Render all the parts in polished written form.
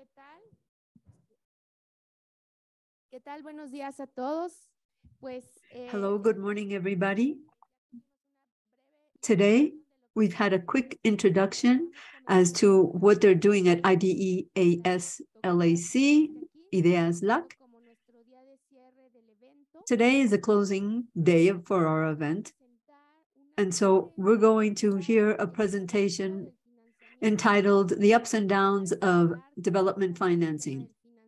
¿Qué tal? ¿Qué tal? Buenos días a todos. Hello, good morning, everybody. Today, we've had a quick introduction as to what they're doing at IDEAS LAC, Ideas LAC. Today is the closing day for our event. And so we're going to hear a presentation entitled The Ups and Downs of Development Financing.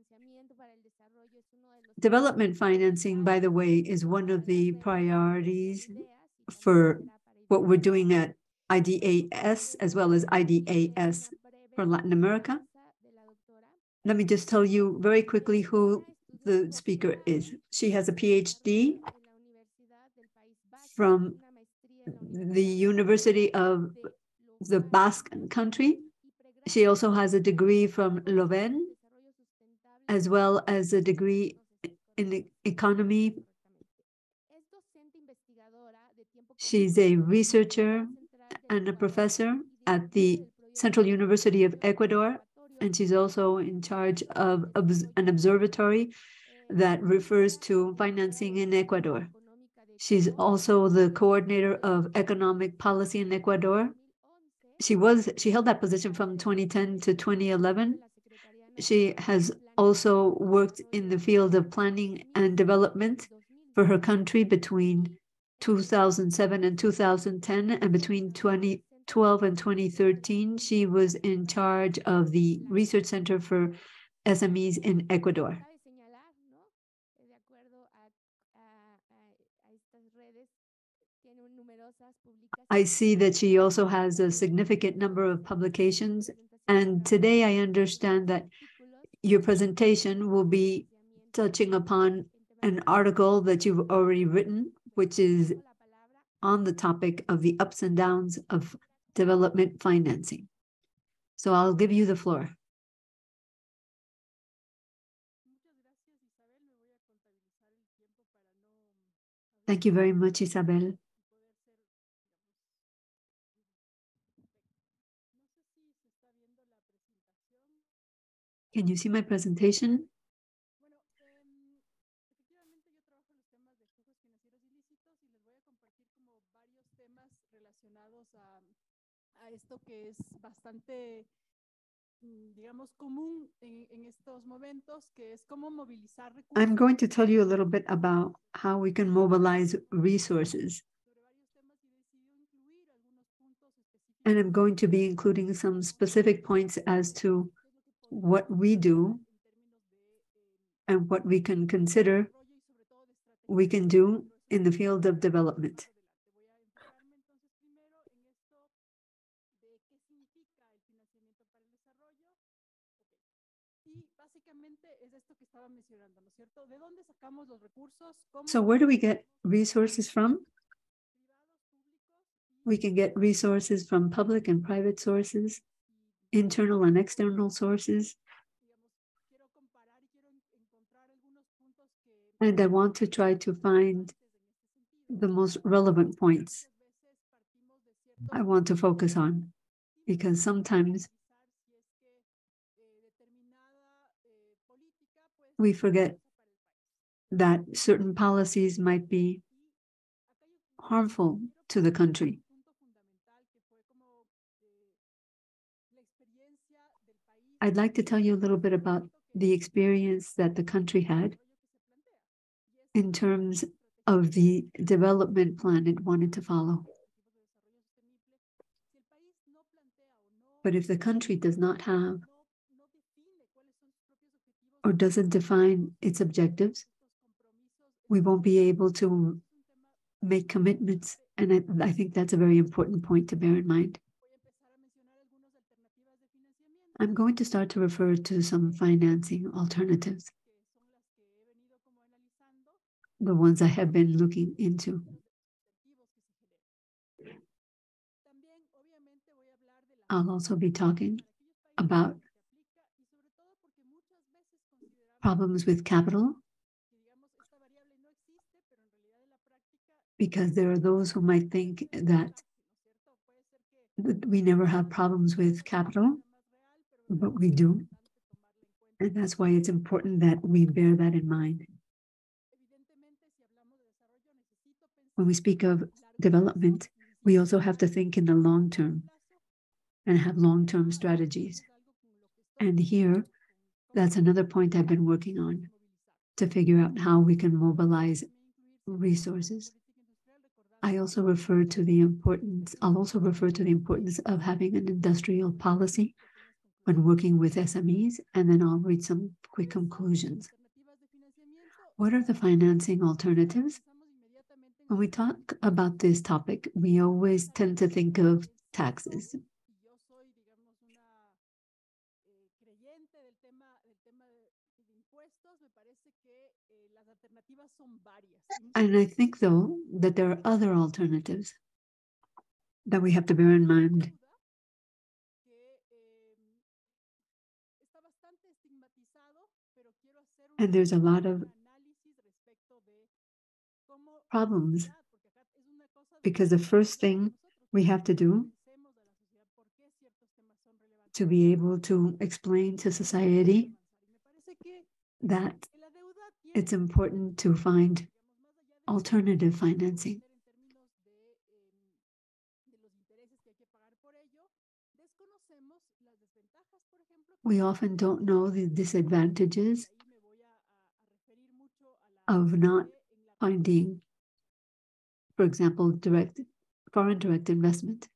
Development financing, by the way, is one of the priorities for what we're doing at IDAS as well as IDAS for Latin America. Let me just tell you very quickly who the speaker is. She has a PhD from the University of the Basque Country. She also has a degree from Leuven, as well as a degree in economy. She's a researcher and a professor at the Central University of Ecuador, and she's also in charge of an observatory that refers to financing in Ecuador. She's also the coordinator of economic policy in Ecuador. She held that position from 2010 to 2011. She has also worked in the field of planning and development for her country between 2007 and 2010, and between 2012 and 2013, she was in charge of the Research Center for SMEs in Ecuador. I see that she also has a significant number of publications, and today I understand that your presentation will be touching upon an article that you've already written, which is on the topic of the ups and downs of development financing. So I'll give you the floor. Thank you very much, Isabel. Can you see my presentation? Esto que es bastante, digamos, común en estos momentos, que es cómo movilizar recursos. I'm going to tell you a little bit about how we can mobilize resources. And I'm going to be including some specific points as to what we do and what we can consider we can do in the field of development. So where do we get resources from? We can get resources from public and private sources, internal and external sources. And I want to try to find the most relevant points I want to focus on, because sometimes we forget that certain policies might be harmful to the country. I'd like to tell you a little bit about the experience that the country had in terms of the development plan it wanted to follow. But if the country does not have or doesn't define its objectives, we won't be able to make commitments. And I think that's a very important point to bear in mind. I'm going to start to refer to some financing alternatives, the ones I have been looking into. I'll also be talking about problems with capital, because there are those who might think that we never have problems with capital, but we do. And that's why it's important that we bear that in mind. When we speak of development, we also have to think in the long term and have long-term strategies. And here, that's another point I've been working on, to figure out how we can mobilize resources. I'll also refer to the importance of having an industrial policy when working with SMEs, and then I'll read some quick conclusions. What are the financing alternatives? When we talk about this topic, we always tend to think of taxes. And I think, though, that there are other alternatives that we have to bear in mind. And there's a lot of problems, because the first thing we have to do to be able to explain to society that it's important to find alternative financing. We often don't know the disadvantages of not finding, for example, foreign direct investment.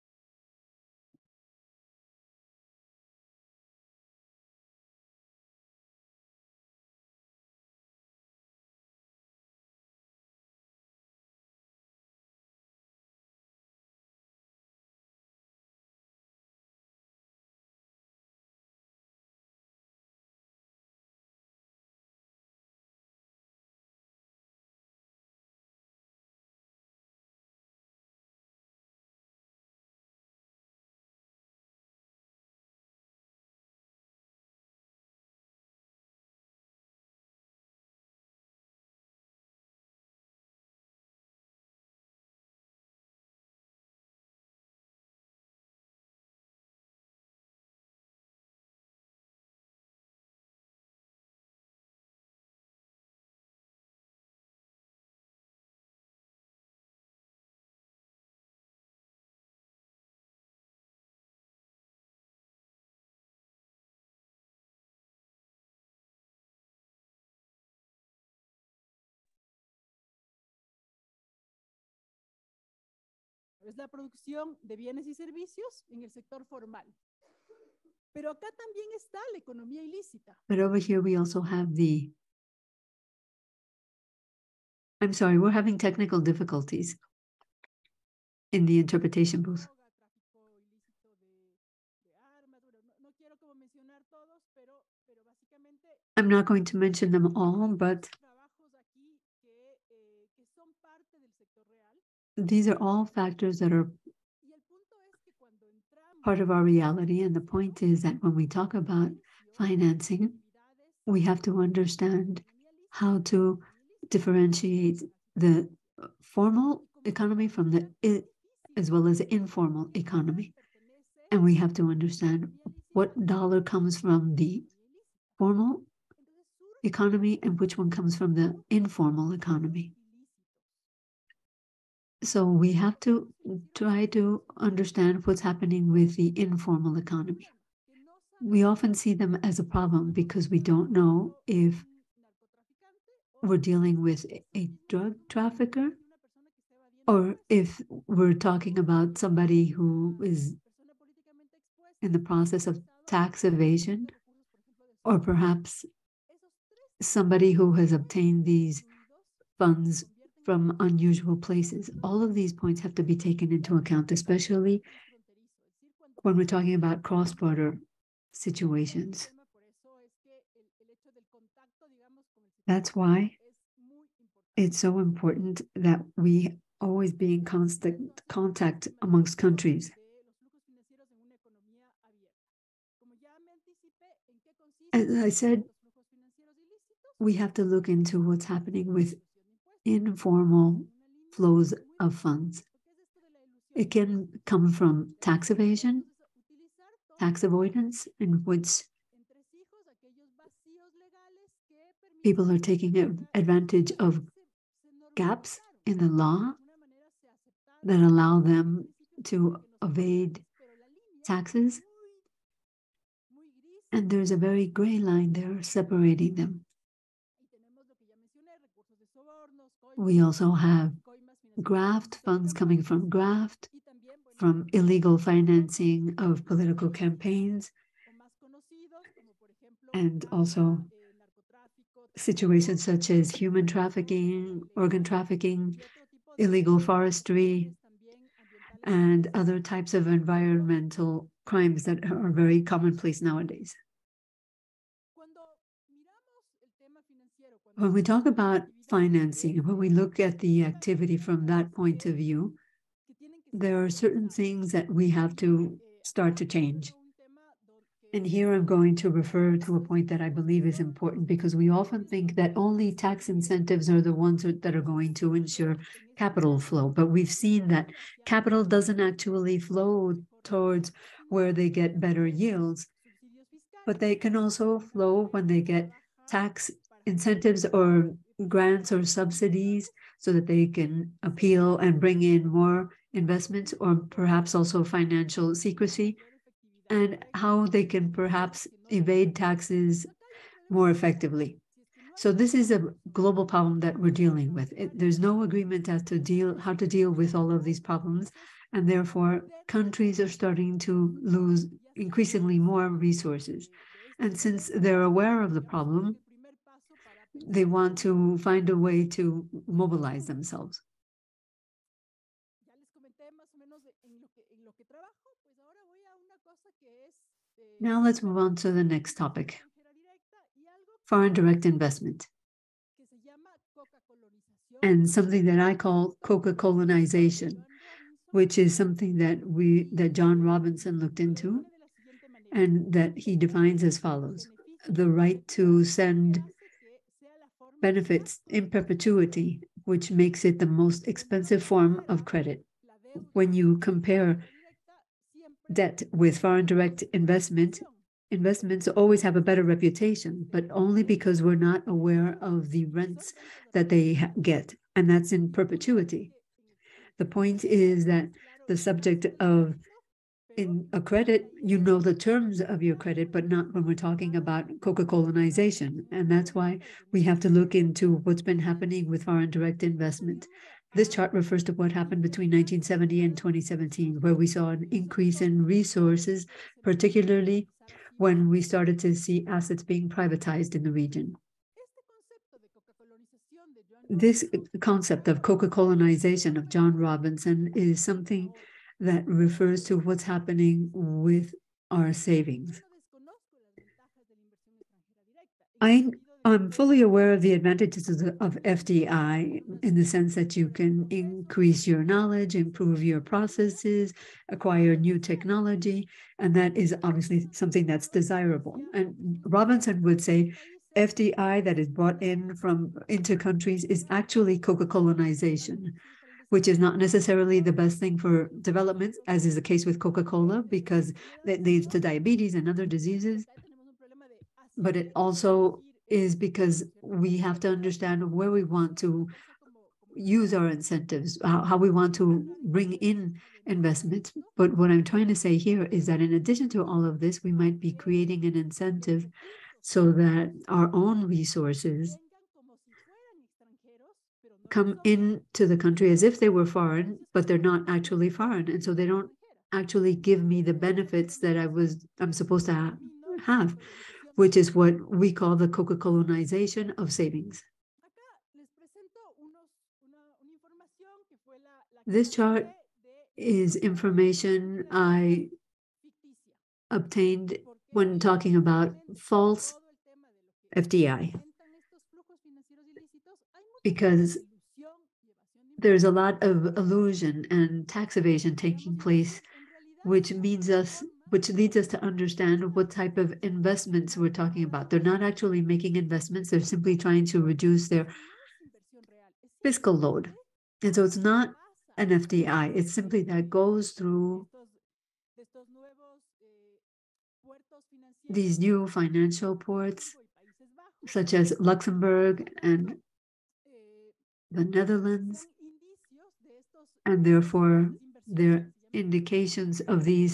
Es la producción de bienes y servicios en el sector formal. Pero acá también está la economía ilícita. But over here we also have I'm sorry, we're having technical difficulties in the interpretation booth. I'm not going to mention them all, but these are all factors that are part of our reality. And the point is that when we talk about financing, we have to understand how to differentiate the formal economy from the as well as the informal economy. And we have to understand what dollar comes from the formal economy and which one comes from the informal economy. So we have to try to understand what's happening with the informal economy. We often see them as a problem because we don't know if we're dealing with a drug trafficker or if we're talking about somebody who is in the process of tax evasion, or perhaps somebody who has obtained these funds from unusual places. All of these points have to be taken into account, especially when we're talking about cross-border situations. That's why it's so important that we always be in constant contact amongst countries. As I said, we have to look into what's happening with informal flows of funds. It can come from tax evasion, tax avoidance, in which People are taking advantage of gaps in the law that allow them to evade taxes. And there's a very gray line there separating them. We also have graft, funds coming from graft, from illegal financing of political campaigns, and also situations such as human trafficking, organ trafficking, illegal forestry, and other types of environmental crimes that are very commonplace nowadays. When we talk about financing, when we look at the activity from that point of view, there are certain things that we have to start to change. And here I'm going to refer to a point that I believe is important, because we often think that only tax incentives are the ones that are going to ensure capital flow. But we've seen that capital doesn't actually flow towards where they get better yields, but they can also flow when they get tax incentives or grants or subsidies so that they can appeal and bring in more investments, or perhaps also financial secrecy, and how they can perhaps evade taxes more effectively. So this is a global problem that we're dealing with. There's no agreement as to how to deal with all of these problems, and therefore countries are starting to lose increasingly more resources. And since they're aware of the problem, they want to find a way to mobilize themselves. Now let's move on to the next topic, foreign direct investment, and something that I call Coca-colonization, which is something that John Robinson looked into, and that he defines as follows: the right to send benefits in perpetuity, which makes it the most expensive form of credit. When you compare debt with foreign direct investments always have a better reputation, but only because we're not aware of the rents that they get, and that's in perpetuity. The point is that the subject of in a credit, you know the terms of your credit, but not when we're talking about Coca-colonization. And that's why we have to look into what's been happening with foreign direct investment. This chart refers to what happened between 1970 and 2017, where we saw an increase in resources, particularly when we started to see assets being privatized in the region. This concept of Coca-colonization of John Robinson is something that refers to what's happening with our savings. I'm fully aware of the advantages of FDI in the sense that you can increase your knowledge, improve your processes, acquire new technology, and that is obviously something that's desirable. And Robinson would say FDI that is brought into countries is actually Coca-colonization, which is not necessarily the best thing for development, as is the case with Coca-Cola, because it leads to diabetes and other diseases. But it also is because we have to understand where we want to use our incentives, how we want to bring in investments. But what I'm trying to say here is that in addition to all of this, we might be creating an incentive so that our own resources come into the country as if they were foreign, but they're not actually foreign. And so they don't actually give me the benefits that I'm supposed to have, which is what we call the Coca-colonization of savings. This chart is information I obtained when talking about false FDI, because there's a lot of illusion and tax evasion taking place, which leads us to understand what type of investments we're talking about. They're not actually making investments, they're simply trying to reduce their fiscal load. And so it's not an FDI, it's simply that goes through these new financial ports such as Luxembourg and the Netherlands, and therefore there are indications of these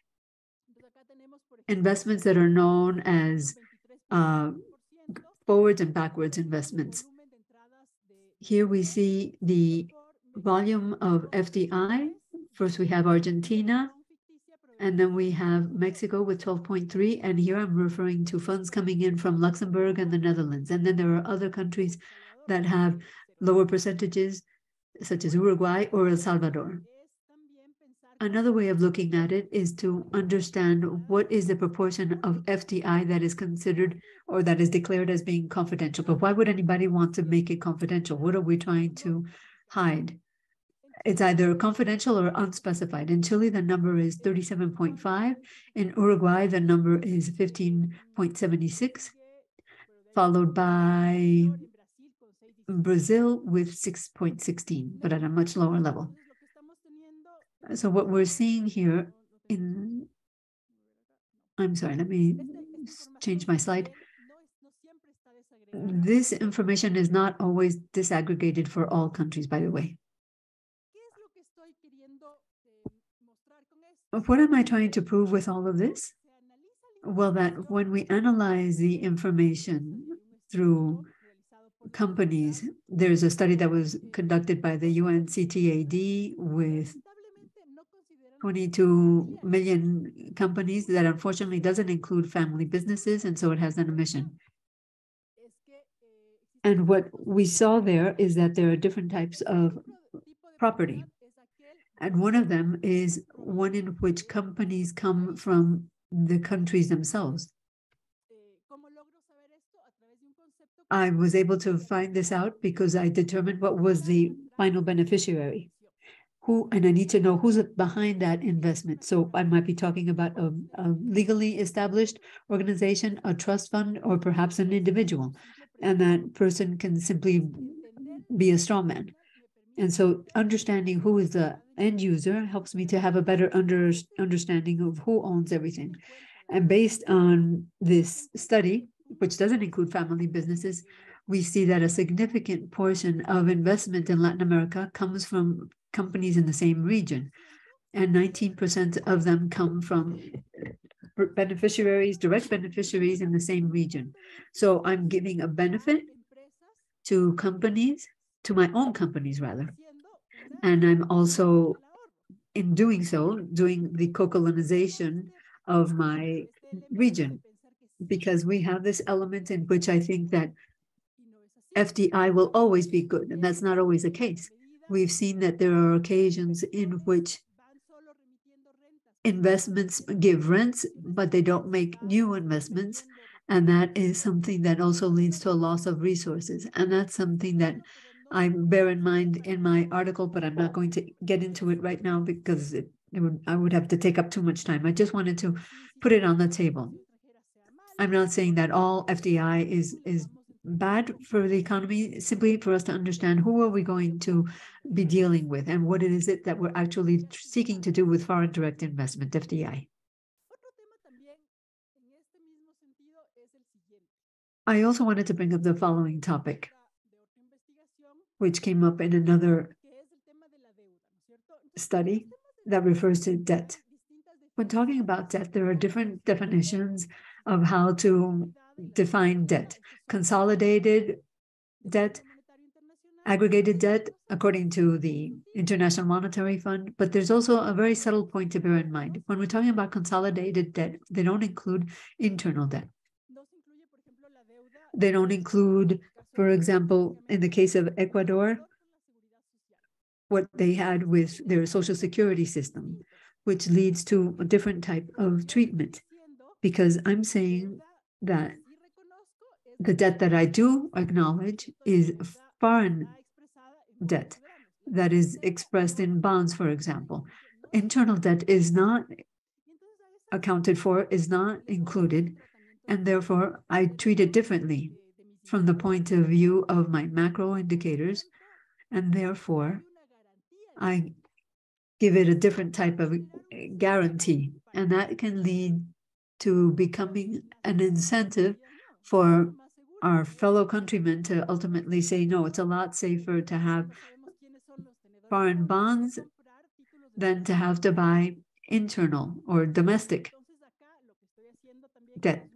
investments that are known as forwards and backwards investments. Here we see the volume of FDI. First we have Argentina, and then we have Mexico with 12.3, and here I'm referring to funds coming in from Luxembourg and the Netherlands. And then there are other countries that have lower percentages, such as Uruguay or El Salvador. Another way of looking at it is to understand what is the proportion of FDI that is considered or that is declared as being confidential. But why would anybody want to make it confidential? What are we trying to hide? It's either confidential or unspecified. In Chile, the number is 37.5. In Uruguay, the number is 15.76, followed by Brazil with 6.16, but at a much lower level. So what we're seeing here I'm sorry, let me change my slide. This information is not always disaggregated for all countries, by the way. What am I trying to prove with all of this? Well, that when we analyze the information through companies, there's a study that was conducted by the UNCTAD with 22 million companies that unfortunately doesn't include family businesses, and so it has an omission. And what we saw there is that there are different types of property. And one of them is one in which companies come from the countries themselves. I was able to find this out because I determined what was the final beneficiary. And I need to know who's behind that investment. So I might be talking about a legally established organization, a trust fund, or perhaps an individual. And that person can simply be a straw man. And so understanding who is the end user helps me to have a better understanding of who owns everything. And based on this study, which doesn't include family businesses, we see that a significant portion of investment in Latin America comes from companies in the same region. And 19% of them come from beneficiaries, direct beneficiaries in the same region. So I'm giving a benefit to companies, to my own companies rather. And I'm also, in doing so, doing the co-colonization of my region, because we have this element in which I think that FDI will always be good, and that's not always the case. We've seen that there are occasions in which investments give rents, but they don't make new investments. And that is something that also leads to a loss of resources. And that's something that I bear in mind in my article, but I'm not going to get into it right now because I would have to take up too much time. I just wanted to put it on the table. I'm not saying that all FDI is bad for the economy, simply for us to understand who are we going to be dealing with and what it is that we're actually seeking to do with foreign direct investment, FDI. I also wanted to bring up the following topic, which came up in another study that refers to debt. When talking about debt, there are different definitions of how to define debt. Consolidated debt, aggregated debt, according to the International Monetary Fund. But there's also a very subtle point to bear in mind. When we're talking about consolidated debt, they don't include internal debt. They don't include, for example, in the case of Ecuador, what they had with their social security system, which leads to a different type of treatment. Because I'm saying that the debt that I do acknowledge is foreign debt that is expressed in bonds, for example. Internal debt is not accounted for, is not included, and therefore I treat it differently from the point of view of my macro indicators, and therefore I give it a different type of guarantee, and that can lead to becoming an incentive for our fellow countrymen to ultimately say, no, it's a lot safer to have foreign bonds than to have to buy internal or domestic debt.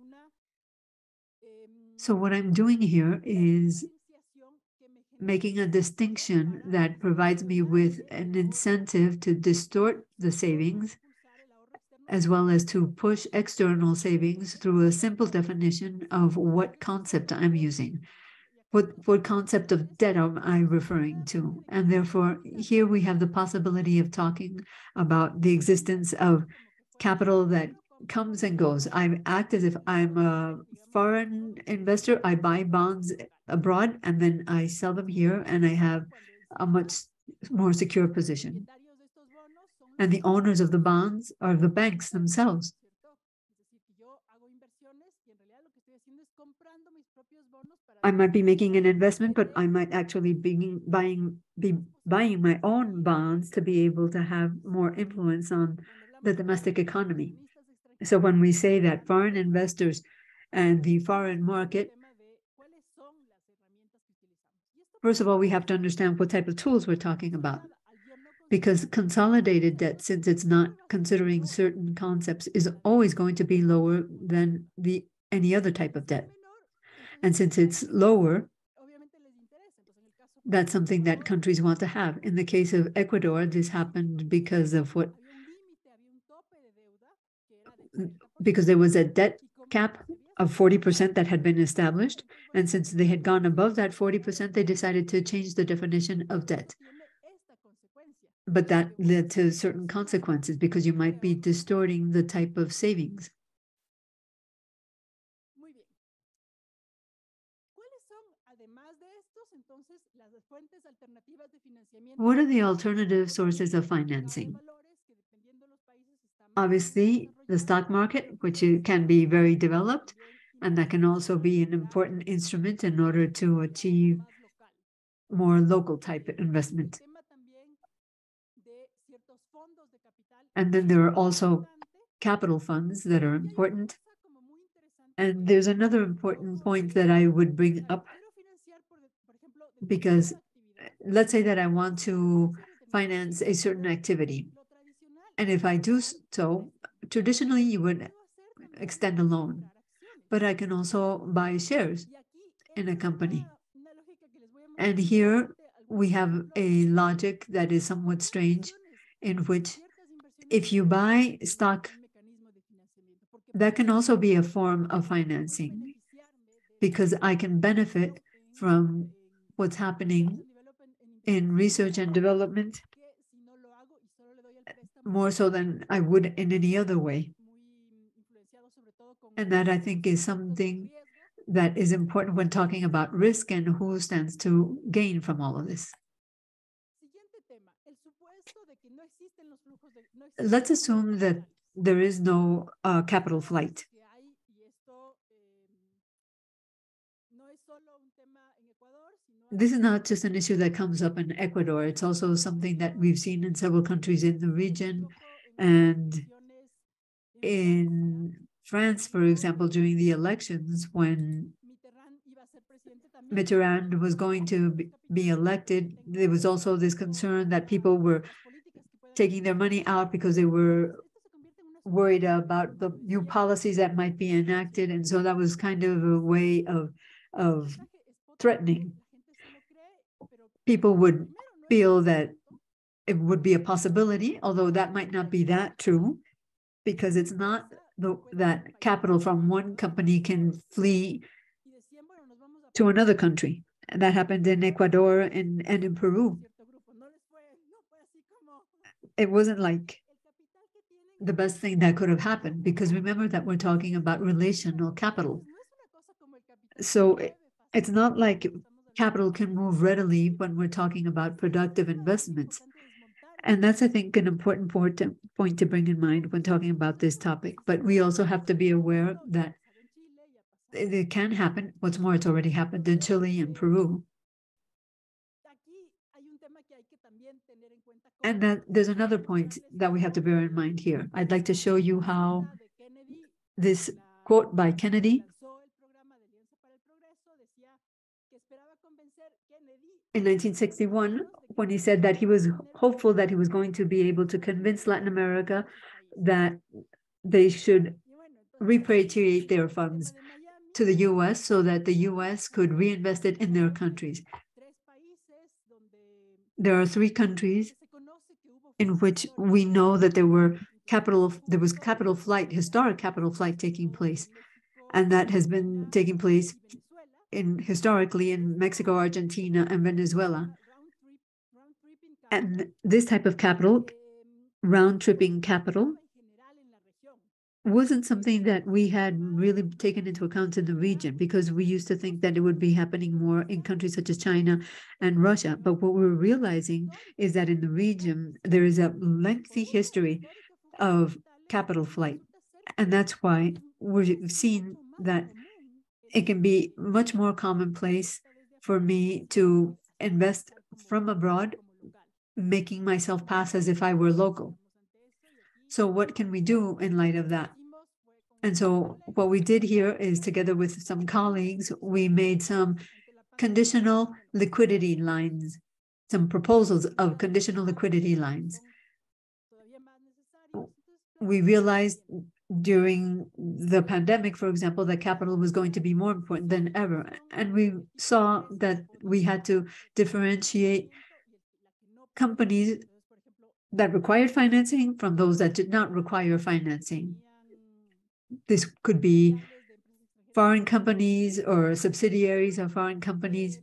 So what I'm doing here is making a distinction that provides me with an incentive to distort the savings as well as to push external savings through a simple definition of what concept I'm using. What concept of debt am I referring to? And therefore, here we have the possibility of talking about the existence of capital that comes and goes. I act as if I'm a foreign investor. I buy bonds abroad and then I sell them here and I have a much more secure position. And the owners of the bonds are the banks themselves. I might be making an investment, but I might actually be buying my own bonds to be able to have more influence on the domestic economy. So when we say that foreign investors and the foreign market, first of all, we have to understand what type of tools we're talking about. Because consolidated debt, since it's not considering certain concepts, is always going to be lower than any other type of debt. And since it's lower, that's something that countries want to have. In the case of Ecuador, this happened because there was a debt cap of 40% that had been established. And since they had gone above that 40%, they decided to change the definition of debt. But that led to certain consequences because you might be distorting the type of savings. What are the alternative sources of financing? Obviously, the stock market, which can be very developed, and that can also be an important instrument in order to achieve more local type investment. And then there are also capital funds that are important. And there's another important point that I would bring up, because let's say that I want to finance a certain activity. And if I do so, traditionally you would extend a loan, but I can also buy shares in a company. And here we have a logic that is somewhat strange, in which if you buy stock, that can also be a form of financing, because I can benefit from what's happening in research and development more so than I would in any other way. And that, I think, is something that is important when talking about risk and who stands to gain from all of this. Let's assume that there is no capital flight. This is not just an issue that comes up in Ecuador. It's also something that we've seen in several countries in the region. And in France, for example, during the elections, when Mitterrand was going to be elected, there was also this concern that people were taking their money out because they were worried about the new policies that might be enacted. And so that was kind of a way of threatening. People would feel that it would be a possibility, although that might not be that true, because it's not that capital from one company can flee to another country. And that happened in Ecuador and in Peru. It wasn't like the best thing that could have happened, because remember that we're talking about relational capital. So it's not like capital can move readily when we're talking about productive investments. And that's, I think, an important point to bring in mind when talking about this topic. But we also have to be aware that it can happen. What's more, it's already happened in Chile and Peru. And that there's another point that we have to bear in mind here. I'd like to show you how this quote by Kennedy in 1961 when he said that he was hopeful that he was going to be able to convince Latin America that they should repatriate their funds to the US so that the US could reinvest it in their countries. There are 3 countries in which we know that there was capital flight, historic capital flight taking place, and that has been taking place historically in Mexico, Argentina, and Venezuela. And this type of capital, round-tripping capital, wasn't something that we had really taken into account in the region, because we used to think that it would be happening more in countries such as China and Russia. But what we're realizing is that in the region, there is a lengthy history of capital flight. And that's why we're seeing that it can be much more commonplace for me to invest from abroad, making myself pass as if I were local. So what can we do in light of that? And so what we did here is, together with some colleagues, we made some conditional liquidity lines, some proposals of conditional liquidity lines. We realized during the pandemic, for example, that capital was going to be more important than ever. And we saw that we had to differentiate companies that required financing from those that did not require financing. This could be foreign companies or subsidiaries of foreign companies.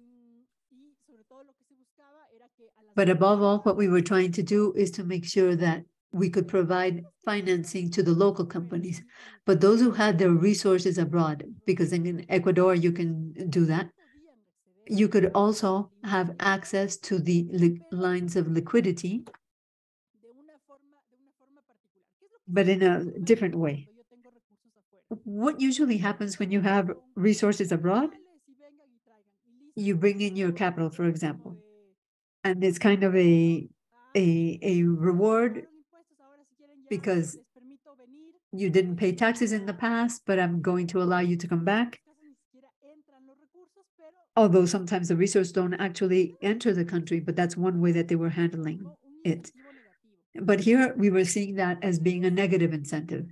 But above all, what we were trying to do is to make sure that we could provide financing to the local companies, but those who had their resources abroad, because in Ecuador you can do that. You could also have access to the lines of liquidity, but in a different way. What usually happens when you have resources abroad? You bring in your capital, for example, and it's kind of a reward because you didn't pay taxes in the past, but I'm going to allow you to come back. Although sometimes the resources don't actually enter the country, but that's one way that they were handling it. But here we were seeing that as being a negative incentive.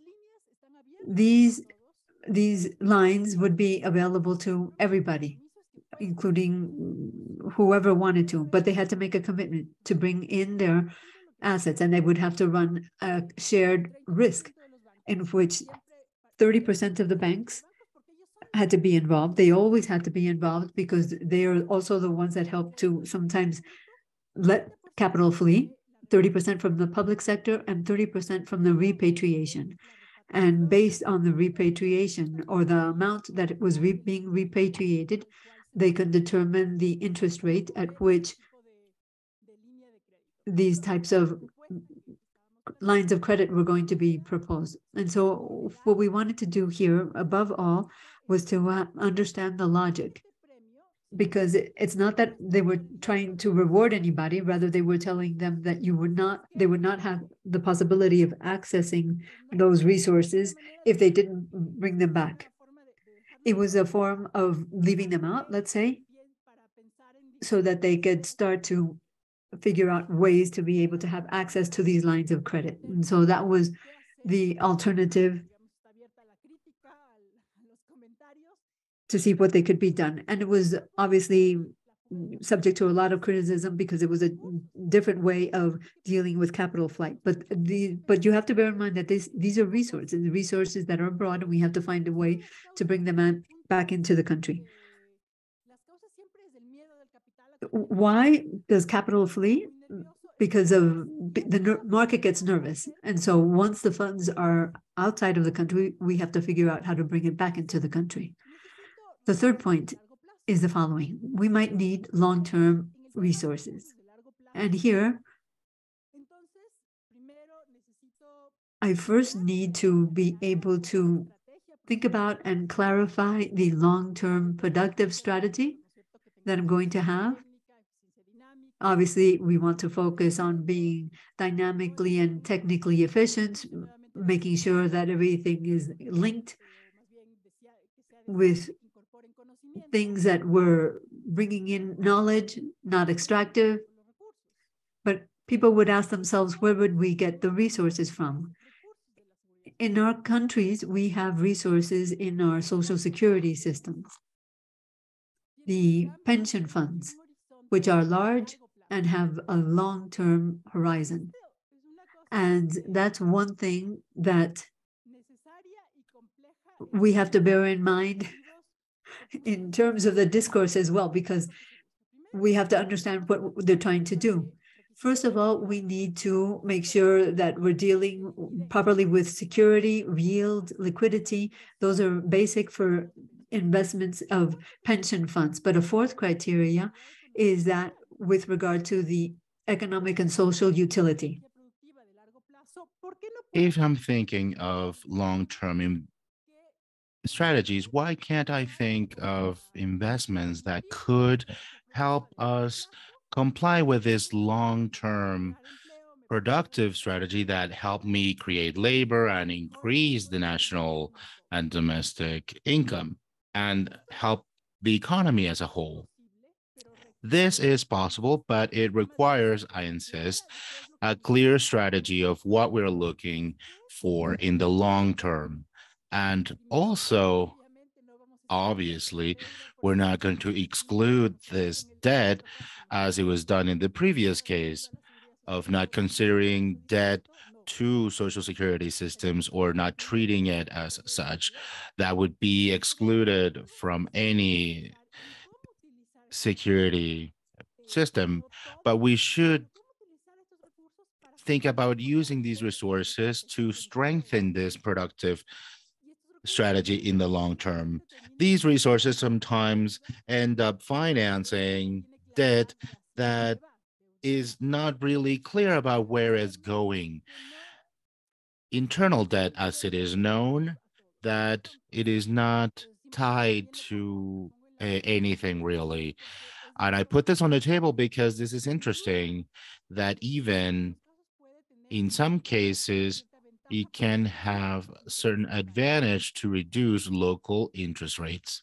These lines would be available to everybody, including whoever wanted to, but they had to make a commitment to bring in their assets, and they would have to run a shared risk in which 30% of the banks had to be involved. They always had to be involved because they are also the ones that help to sometimes let capital flee, 30% from the public sector and 30% from the repatriation. And based on the repatriation or the amount that it was being repatriated, they could determine the interest rate at which these types of lines of credit were going to be proposed. And so what we wanted to do here, above all, was to understand the logic, because it's not that they were trying to reward anybody, rather they were telling them that they would not have the possibility of accessing those resources if they didn't bring them back. It was a form of leaving them out, let's say, so that they could start to figure out ways to be able to have access to these lines of credit. And so that was the alternative, to see what they could be done. And it was obviously subject to a lot of criticism because it was a different way of dealing with capital flight. But you have to bear in mind that these are resources that are abroad, and we have to find a way to bring them back into the country. Why does capital flee? Because of the market gets nervous. And so once the funds are outside of the country, we have to figure out how to bring it back into the country. The third point is the following. We might need long-term resources. And here, I first need to be able to think about and clarify the long-term productive strategy that I'm going to have. Obviously, we want to focus on being dynamically and technically efficient, making sure that everything is linked with things that were bringing in knowledge, not extractive, but people would ask themselves, where would we get the resources from? In our countries, we have resources in our social security systems, the pension funds, which are large and have a long-term horizon. And that's one thing that we have to bear in mind in terms of the discourse as well, because we have to understand what they're trying to do. First of all, we need to make sure that we're dealing properly with security, yield, liquidity. Those are basic for investments of pension funds. But a fourth criteria is that with regard to the economic and social utility. If I'm thinking of long-term strategies, why can't I think of investments that could help us comply with this long-term productive strategy that helped me create labor and increase the national and domestic income and help the economy as a whole? This is possible, but it requires, I insist, a clear strategy of what we're looking for in the long term. And also, obviously, we're not going to exclude this debt as it was done in the previous case of not considering debt to social security systems or not treating it as such. That would be excluded from any security system, but we should think about using these resources to strengthen this productive strategy in the long term. These resources sometimes end up financing debt that is not really clear about where it's going. Internal debt, as it is known, that it is not tied to anything really. And I put this on the table because this is interesting that even in some cases, it can have a certain advantage to reduce local interest rates.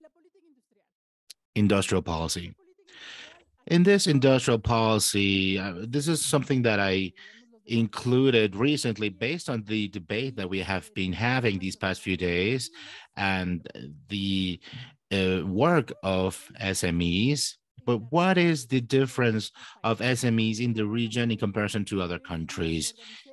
Industrial policy. In this industrial policy, this is something that I included recently based on the debate that we have been having these past few days and the work of SMEs. But what is the difference of SMEs in the region in comparison to other countries?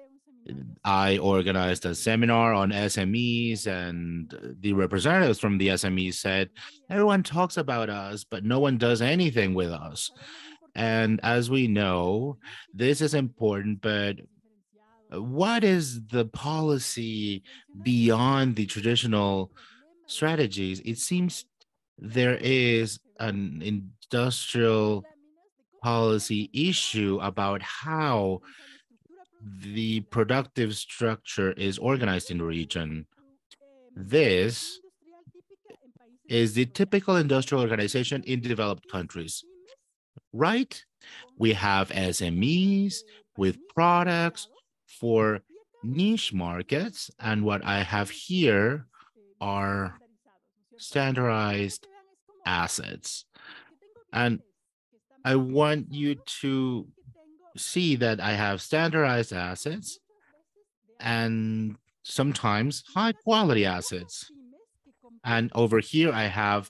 I organized a seminar on SMEs, and the representatives from the SMEs said, everyone talks about us, but no one does anything with us. And as we know, this is important, but what is the policy beyond the traditional strategies? It seems there is an industrial policy issue about how the productive structure is organized in the region. This is the typical industrial organization in developed countries, right? We have SMEs with products for niche markets, and what I have here are standardized assets. And I want you to see that I have standardized assets and sometimes high quality assets. And over here, I have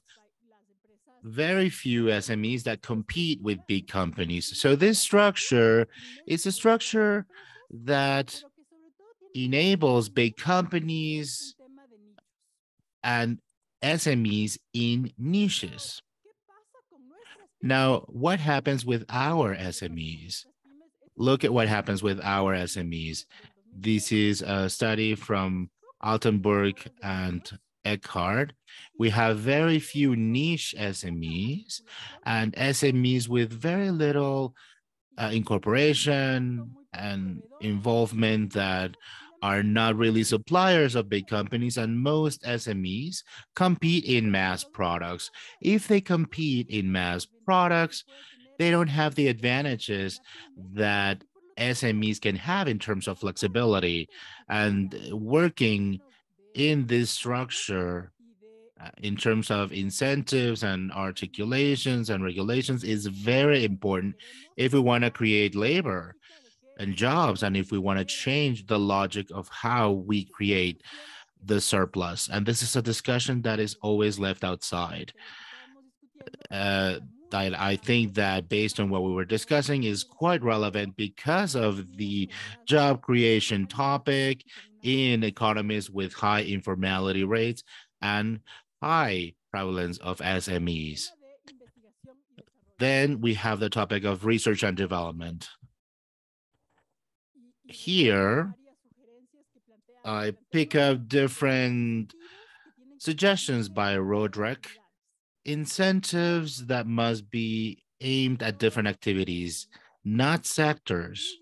very few SMEs that compete with big companies. So this structure is a structure that enables big companies and SMEs in niches. Now, what happens with our SMEs? Look at what happens with our SMEs. This is a study from Altenburg and Eckhart. We have very few niche SMEs and SMEs with very little incorporation and involvement that are not really suppliers of big companies, and most SMEs compete in mass products. If they compete in mass products, they don't have the advantages that SMEs can have in terms of flexibility, and working in this structure in terms of incentives and articulations and regulations is very important if we want to create labor and jobs and if we want to change the logic of how we create the surplus. And this is a discussion that is always left outside. Uh, I think that based on what we were discussing is quite relevant because of the job creation topic in economies with high informality rates and high prevalence of SMEs. Then we have the topic of research and development. Here, I pick up different suggestions by Roderick, incentives that must be aimed at different activities, not sectors.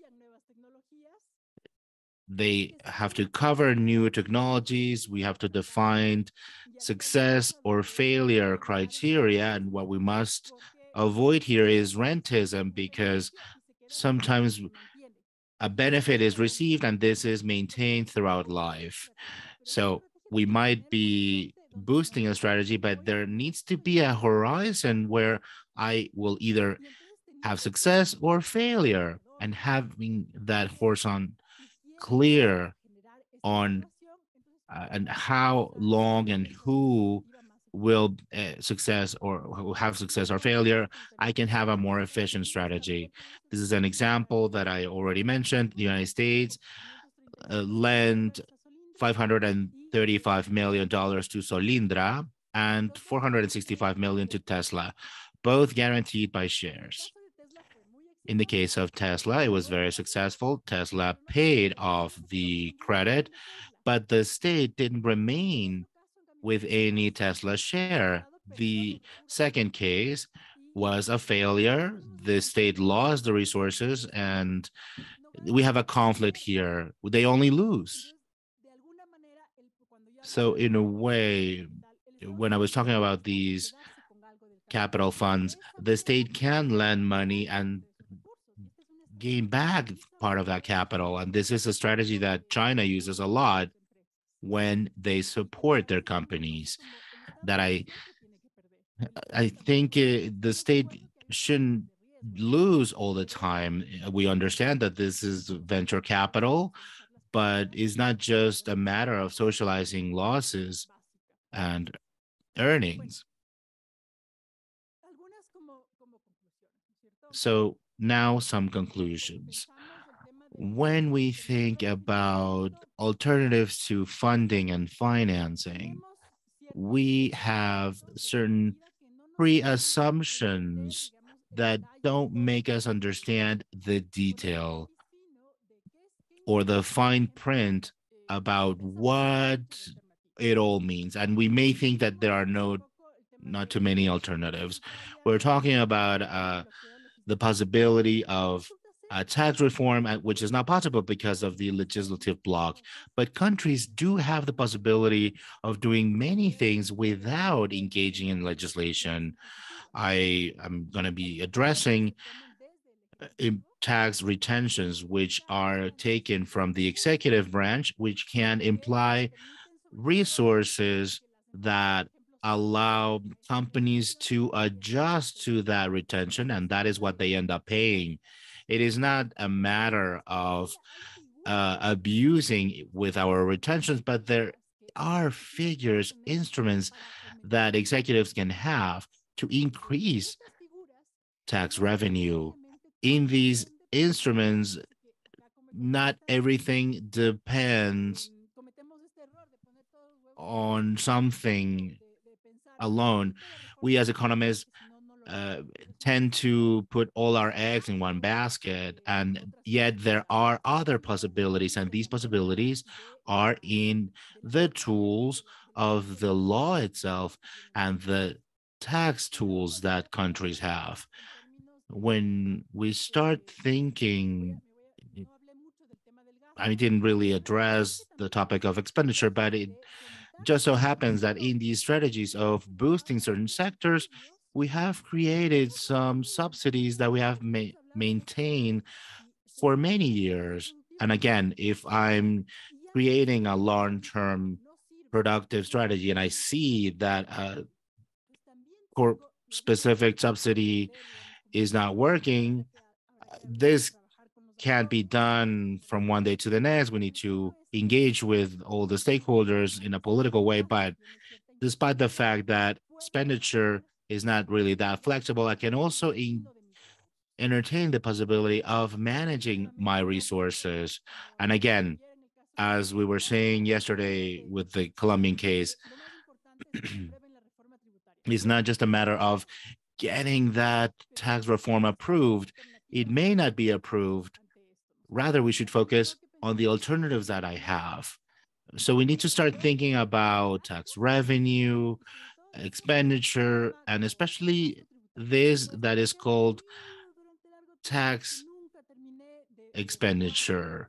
They have to cover new technologies. We have to define success or failure criteria. And what we must avoid here is rentism, because sometimes a benefit is received and this is maintained throughout life. So we might be boosting a strategy, but there needs to be a horizon where I will either have success or failure, and having that horizon clear on and how long and who will success or have success or failure, I can have a more efficient strategy. This is an example that I already mentioned. The United States lent $535 million to Solindra and $465 million to Tesla, both guaranteed by shares. In the case of Tesla, it was very successful. Tesla paid off the credit, but the state didn't remain with any Tesla share. The second case was a failure. The state lost the resources, and we have a conflict here. They only lose. So in a way, when I was talking about these capital funds, the state can lend money and gain back part of that capital. And this is a strategy that China uses a lot when they support their companies. That I think the state shouldn't lose all the time. We understand that this is venture capital, but it's not just a matter of socializing losses and earnings. So now some conclusions. When we think about alternatives to funding and financing, we have certain pre-assumptions that don't make us understand the detail or the fine print about what it all means. And we may think that there are not too many alternatives. We're talking about the possibility of tax reform, which is not possible because of the legislative bloc. But countries do have the possibility of doing many things without engaging in legislation. I am going to be addressing tax retentions, which are taken from the executive branch, which can imply resources that allow companies to adjust to that retention, and that is what they end up paying. It is not a matter of abusing with our retentions, but there are figures, instruments that executives can have to increase tax revenue. In these instruments, not everything depends on something alone. We as economists tend to put all our eggs in one basket, and yet there are other possibilities, and these possibilities are in the tools of the law itself and the tax tools that countries have. When we start thinking, I didn't really address the topic of expenditure, but it just so happens that in these strategies of boosting certain sectors, we have created some subsidies that we have maintained for many years. And again, if I'm creating a long-term productive strategy and I see that corp specific subsidy is not working, this can't be done from one day to the next. We need to engage with all the stakeholders in a political way. But despite the fact that expenditure is not really that flexible, I can also entertain the possibility of managing my resources. And again, as we were saying yesterday with the Colombian case, it's not just a matter of getting that tax reform approved. It may not be approved. Rather, we should focus on the alternatives that I have. So we need to start thinking about tax revenue, expenditure, and especially this that is called tax expenditure.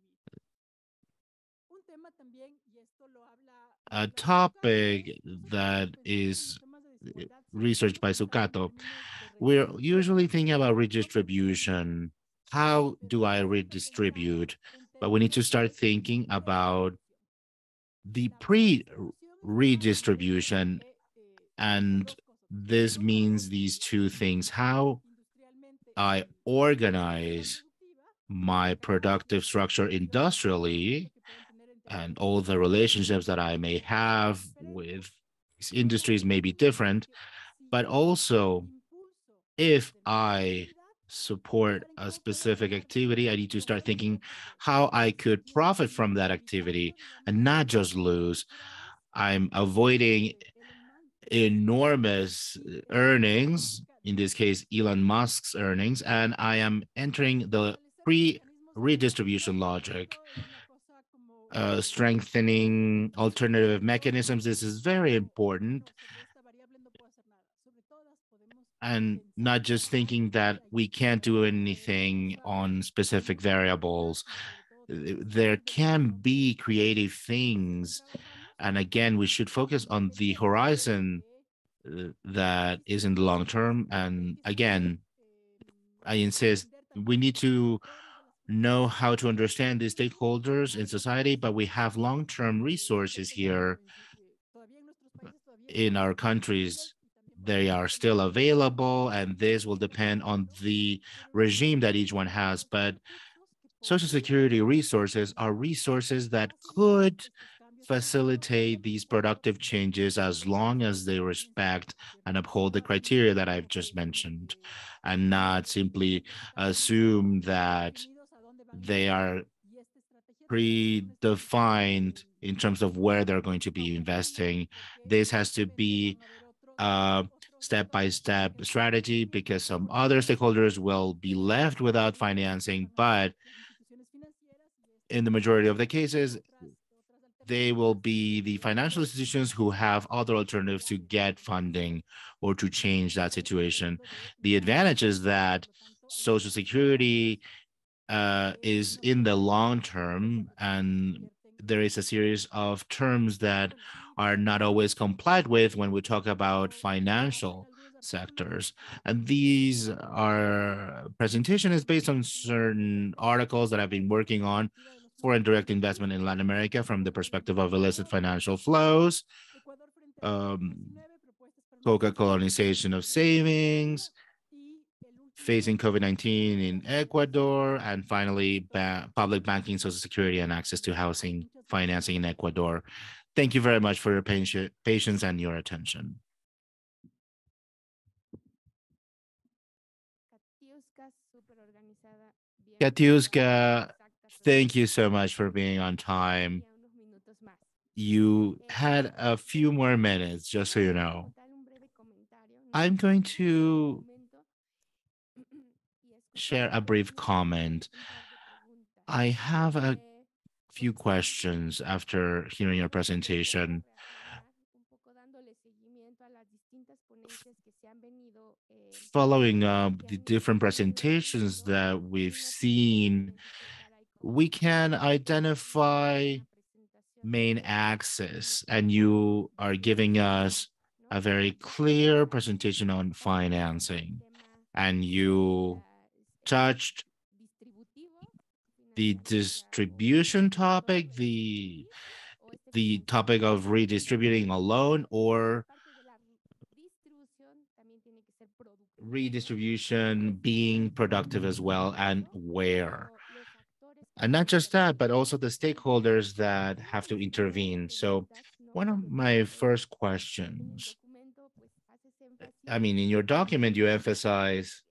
A topic that is researched by Sukato. We're usually thinking about redistribution. How do I redistribute? But we need to start thinking about the pre-redistribution. And this means these two things: how I organize my productive structure industrially and all the relationships that I may have with these industries may be different, but also if I support a specific activity, I need to start thinking how I could profit from that activity and not just lose. I'm avoiding enormous earnings, in this case, Elon Musk's earnings, and I am entering the pre-redistribution logic. Strengthening alternative mechanisms. This is very important. And not just thinking that we can't do anything on specific variables. There can be creative things. And again, we should focus on the horizon that is in the long term. And again, I insist, we need to know how to understand the stakeholders in society, but we have long-term resources here in our countries. They are still available, and this will depend on the regime that each one has. But Social Security resources are resources that could facilitate these productive changes as long as they respect and uphold the criteria that I've just mentioned, and not simply assume that they are predefined in terms of where they're going to be investing. This has to be a step-by-step strategy because some other stakeholders will be left without financing, but in the majority of the cases, they will be the financial institutions who have other alternatives to get funding or to change that situation. The advantage is that Social Security is in the long term, and there is a series of terms that are not always complied with when we talk about financial sectors. And these are presentation is based on certain articles that I've been working on foreign direct investment in Latin America from the perspective of illicit financial flows, um, co-colonization of savings, facing COVID-19 in Ecuador, and finally, public banking, social security, and access to housing financing in Ecuador. Thank you very much for your patience and your attention. Katiuska, thank you so much for being on time. You had a few more minutes, just so you know. I'm going to share a brief comment. I have a few questions after hearing your presentation. Following up the different presentations that we've seen, we can identify main axis, and you are giving us a very clear presentation on financing, and you touched the distribution topic, the the topic of redistributing alone or redistribution being productive as well, and where? And not just that, but also the stakeholders that have to intervene. So one of my first questions, I mean, in your document, you emphasize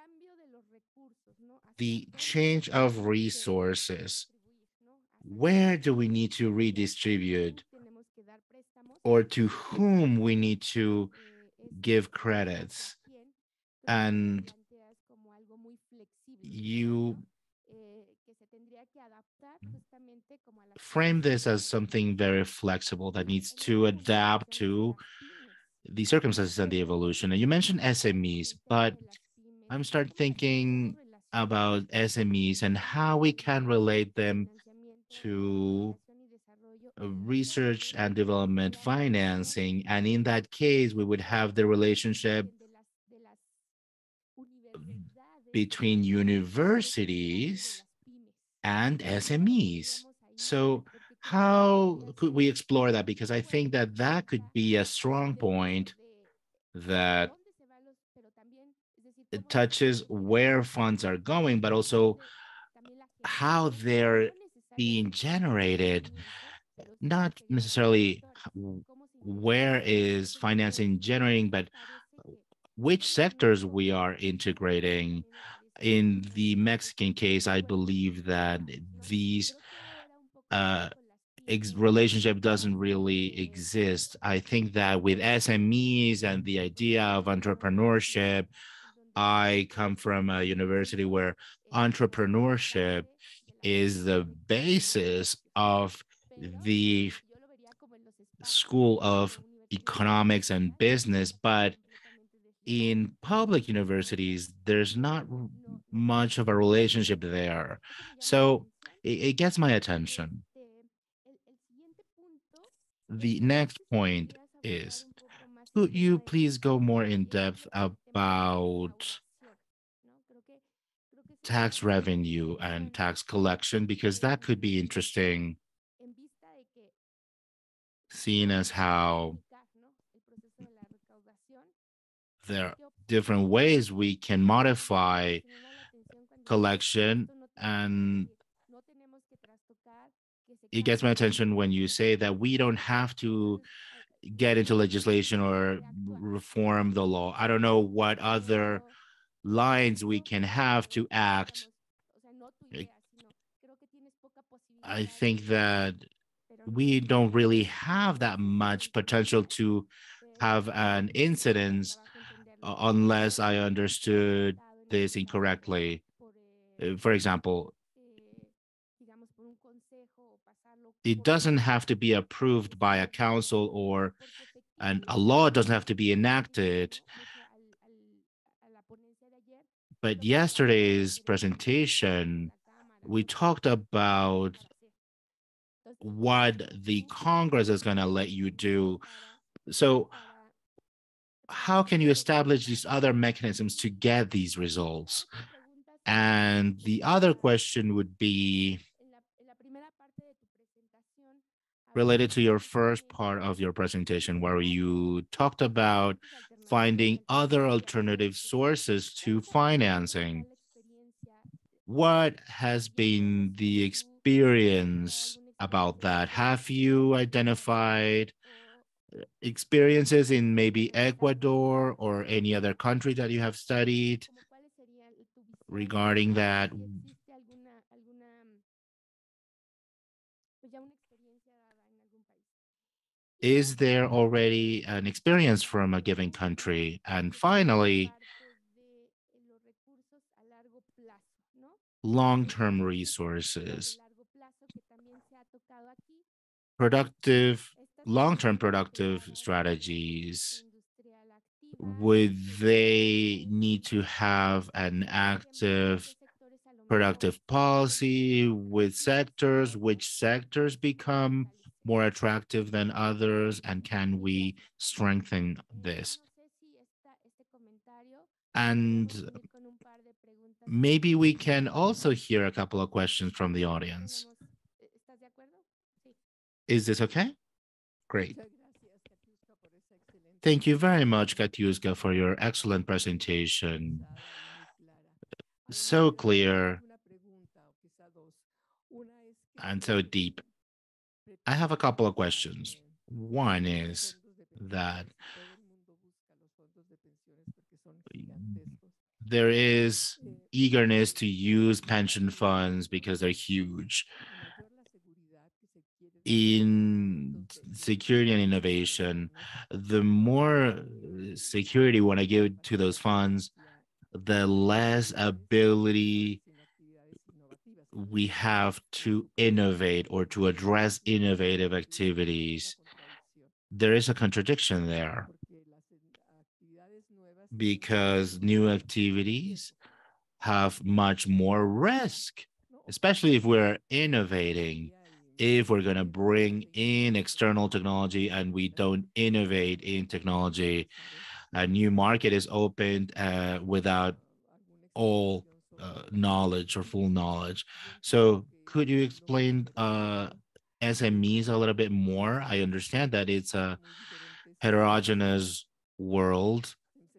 the change of resources. Where do we need to redistribute, or to whom we need to give credits? And you frame this as something very flexible that needs to adapt to the circumstances and the evolution. And you mentioned SMEs, but I'm start thinking about SMEs and how we can relate them to research and development financing. And in that case, we would have the relationship between universities and SMEs. So how could we explore that? Because I think that that could be a strong point that it touches where funds are going, but also how they're being generated, not necessarily where is financing generating, but which sectors we are integrating. In the Mexican case, I believe that these uh, relationship doesn't really exist. I think that with SMEs and the idea of entrepreneurship, I come from a university where entrepreneurship is the basis of the School of Economics and Business, but in public universities, there's not much of a relationship there. So it gets my attention. The next point is, could you please go more in depth about tax revenue and tax collection? Because that could be interesting, seeing as how there are different ways we can modify collection. And it gets my attention when you say that we don't have to get into legislation or reform the law. I don't know what other lines we can have to act. I think that we don't really have that much potential to have an incidence, unless I understood this incorrectly. For example, it doesn't have to be approved by a council, or and a law doesn't have to be enacted. But yesterday's presentation, we talked about what the Congress is going to let you do. So how can you establish these other mechanisms to get these results? And the other question would be related to your first part of your presentation, where you talked about finding other alternative sources to financing. What has been the experience about that? Have you identified experiences in maybe Ecuador or any other country that you have studied regarding that? Is there already an experience from a given country? And finally, long-term resources, productive, long-term productive strategies. Would they need to have an active productive policy with sectors? Which sectors become more attractive than others? And can we strengthen this? And maybe we can also hear a couple of questions from the audience. Is this okay? Great. Thank you very much, Katiuska, for your excellent presentation. So clear and so deep. I have a couple of questions. One is that there is eagerness to use pension funds because they're huge. In security and innovation, the more security we want to give to those funds, the less ability we have to innovate or to address innovative activities. There is a contradiction there because new activities have much more risk, especially if we're innovating. If we're going to bring in external technology and we don't innovate in technology, a new market is opened without all knowledge or full knowledge. So could you explain SMEs a little bit more? I understand that it's a heterogeneous world.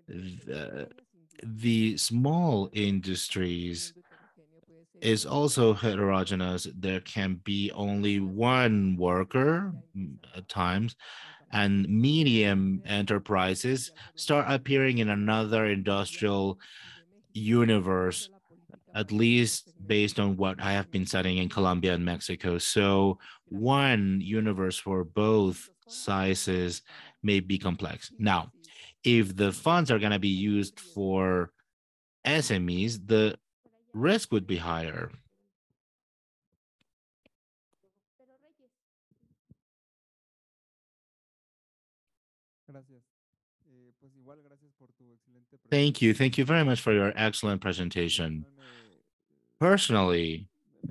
The small industries is also heterogeneous. There can be only one worker at times, and medium enterprises start appearing in another industrial universe, at least based on what I have been studying in Colombia and Mexico. So one universe for both sizes may be complex. Now, if the funds are going to be used for SMEs, the risk would be higher. Thank you. Thank you very much for your excellent presentation. Personally,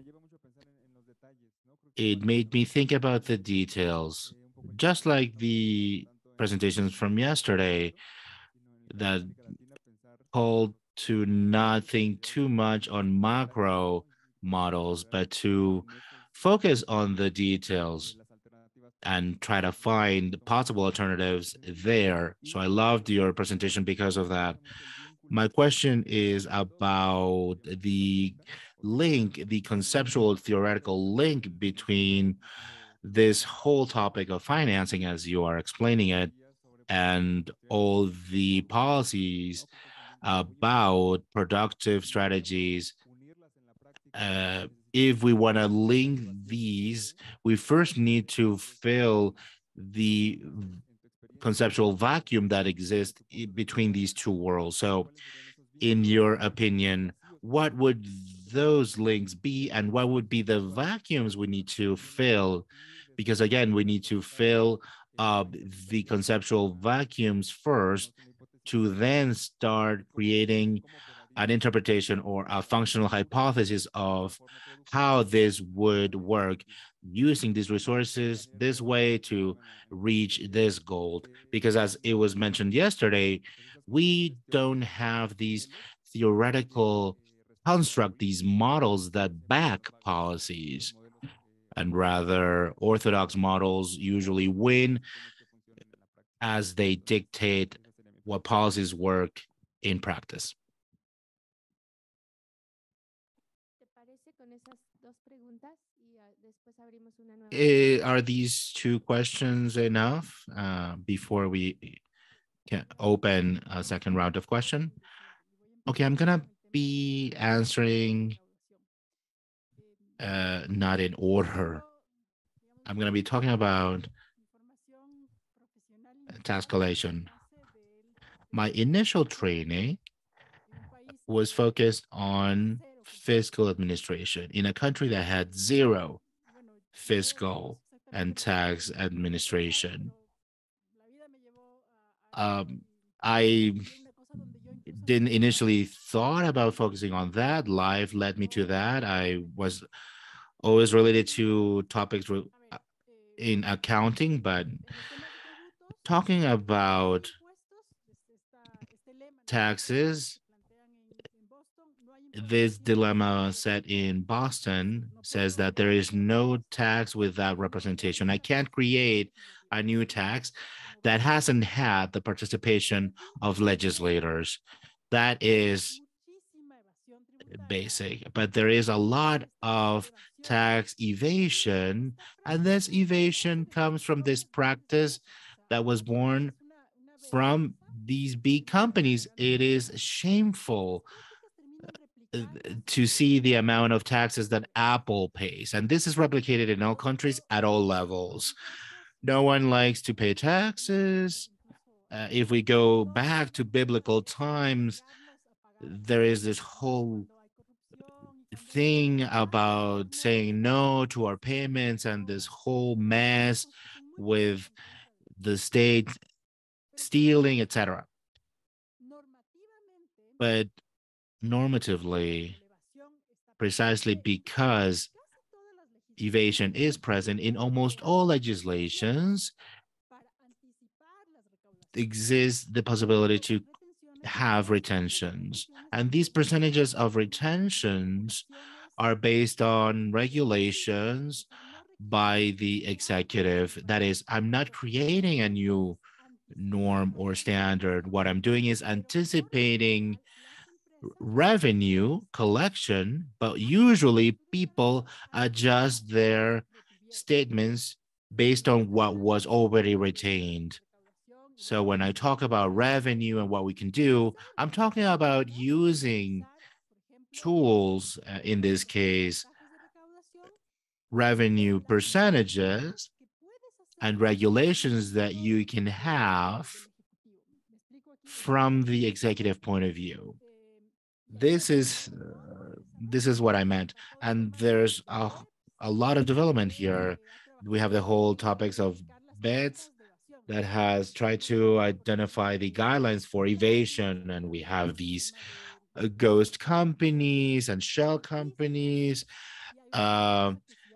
it made me think about the details, just like the presentations from yesterday that called to not think too much on macro models, but to focus on the details and try to find possible alternatives there. So I loved your presentation because of that. My question is about the link, the conceptual theoretical link between this whole topic of financing as you are explaining it and all the policies about productive strategies. If we want to link these, we first need to fill the conceptual vacuum that exists between these two worlds. So, in your opinion, what would those links be, and what would be the vacuums we need to fill? Because again, we need to fill the conceptual vacuums first to then start creating an interpretation or a functional hypothesis of how this would work using these resources this way to reach this goal. Because as it was mentioned yesterday, we don't have these theoretical construct, these models that back policies, and rather orthodox models usually win as they dictate what policies work in practice. Are these two questions enough before we can open a second round of question? Okay, I'm gonna be answering not in order. I'm gonna be talking about task collation. My initial training was focused on fiscal administration in a country that had zero fiscal and tax administration. I didn't initially thought about focusing on that. Life led me to that. I was always related to topics in accounting, but talking about taxes This dilemma set in Boston says that there is no tax without representation. I can't create a new tax that hasn't had the participation of legislators. That is basic, but there is a lot of tax evasion, and this evasion comes from this practice that was born from these big companies. It is shameful to see the amount of taxes that Apple pays, and this is replicated in all countries at all levels. No one likes to pay taxes. If we go back to biblical times, there is this whole thing about saying no to our payments and this whole mess with the state stealing, etc. But normatively, precisely because evasion is present in almost all legislations, exists the possibility to have retentions. And these percentages of retentions are based on regulations by the executive. That is, I'm not creating a new norm or standard. What I'm doing is anticipating revenue collection, but usually people adjust their statements based on what was already retained. So when I talk about revenue and what we can do, I'm talking about using tools, in this case, revenue percentages and regulations that you can have from the executive point of view. This is what I meant. And there's a lot of development here. We have the whole topics of bets that has tried to identify the guidelines for evasion, and we have these ghost companies and shell companies, uh,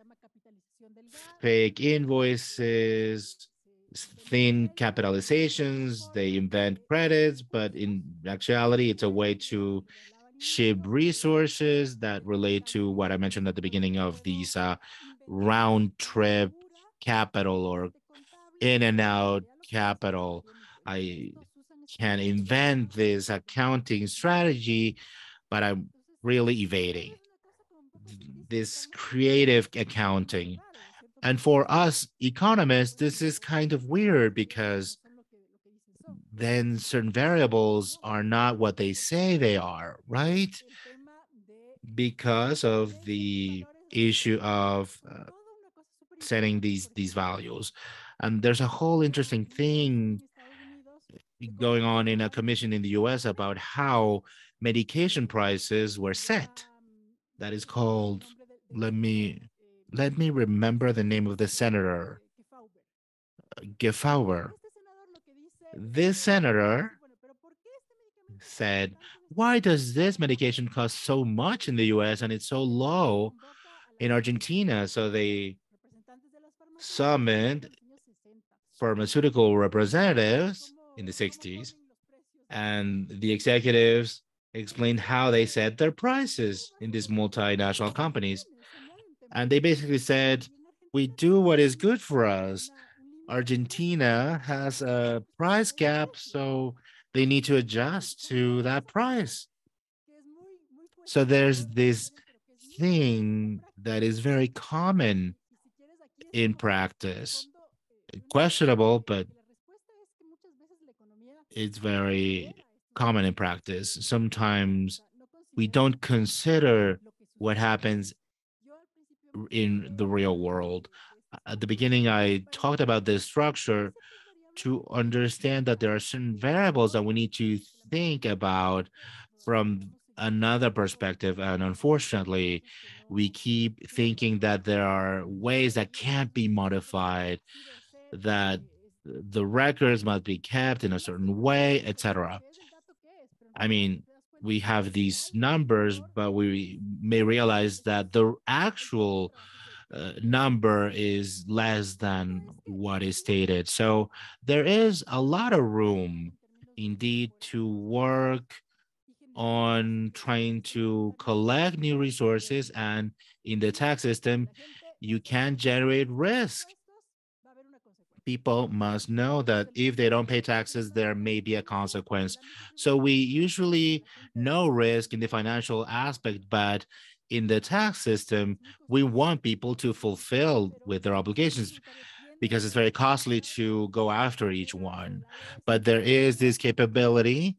fake invoices, thin capitalizations. They invent credits, but in actuality, it's a way to ship resources that relate to what I mentioned at the beginning of these round trip capital or in and out capital. I can invent this accounting strategy, but I'm really evading this creative accounting. And for us economists, this is kind of weird because then certain variables are not what they say they are, right? Because of the issue of setting these values. And there's a whole interesting thing going on in a commission in the US about how medication prices were set. That is called, let me remember the name of the senator, Gefauer. This senator said, why does this medication cost so much in the US and it's so low in Argentina? So they summoned pharmaceutical representatives in the 60s, and the executives explained how they set their prices in these multinational companies. And they basically said, we do what is good for us. Argentina has a price cap, so they need to adjust to that price. So there's this thing that is very common in practice, questionable, but it's very common in practice. Sometimes we don't consider what happens in the real world. At the beginning, I talked about this structure to understand that there are certain variables that we need to think about from another perspective. And unfortunately, we keep thinking that there are ways that can't be modified, that the records must be kept in a certain way, etc. I mean, we have these numbers, but we may realize that the actual number is less than what is stated. So there is a lot of room indeed to work on trying to collect new resources, and in the tax system, you can generate risk. People must know that if they don't pay taxes, there may be a consequence. So we usually know risk in the financial aspect, but in the tax system, we want people to fulfill with their obligations because it's very costly to go after each one. But there is this capability.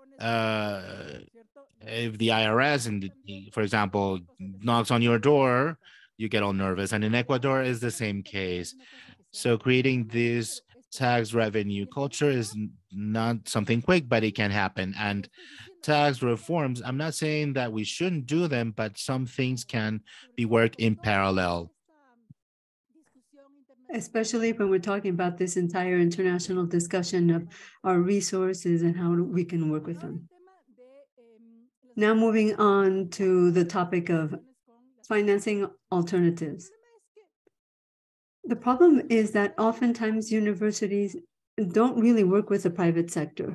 If the IRS, for example, knocks on your door, you get all nervous. And in Ecuador is the same case. So creating this tax revenue culture is not something quick, but it can happen. And tax reforms, I'm not saying that we shouldn't do them, but some things can be worked in parallel. Especially when we're talking about this entire international discussion of our resources and how we can work with them. Now moving on to the topic of financing alternatives. The problem is that oftentimes universities don't really work with the private sector.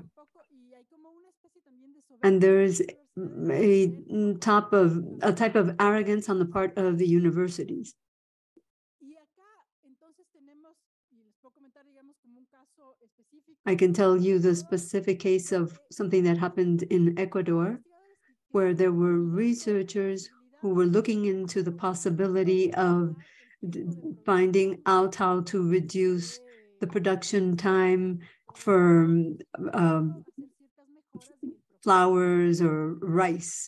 And there's a type of arrogance on the part of the universities. I can tell you the specific case of something that happened in Ecuador, where there were researchers who were looking into the possibility of finding out how to reduce the production time for flowers or rice.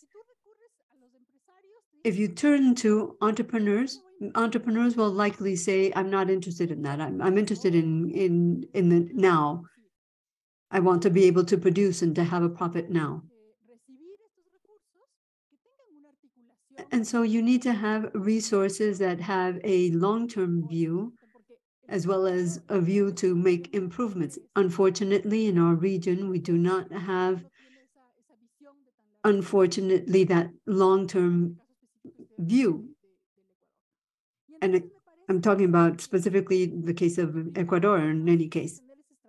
If you turn to entrepreneurs will likely say, I'm not interested in that. I'm interested in the now. I want to be able to produce and to have a profit now. And so you need to have resources that have a long-term view, as well as a view to make improvements. Unfortunately, in our region, we do not have, unfortunately, that long-term view. And I'm talking about specifically the case of Ecuador in any case.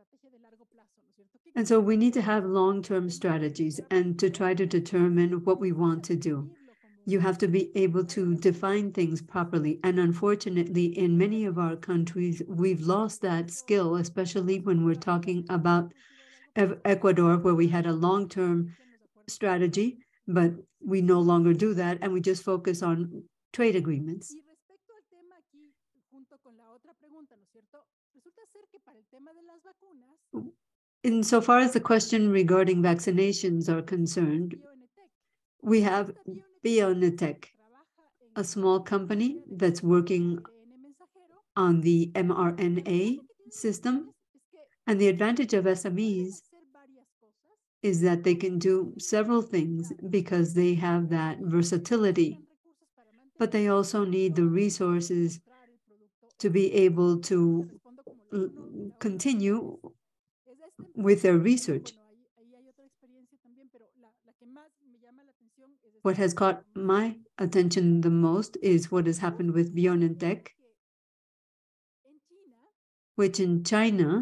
And so we need to have long-term strategies and to try to determine what we want to do. You have to be able to define things properly. And unfortunately, in many of our countries, we've lost that skill, especially when we're talking about Ecuador, where we had a long-term strategy, but we no longer do that, and we just focus on trade agreements. Insofar as the question regarding vaccinations are concerned, we have BioNTech, a small company that's working on the mRNA system. And the advantage of SMEs is that they can do several things because they have that versatility, but they also need the resources to be able to continue with their research. What has caught my attention the most is what has happened with BioNTech, which in China,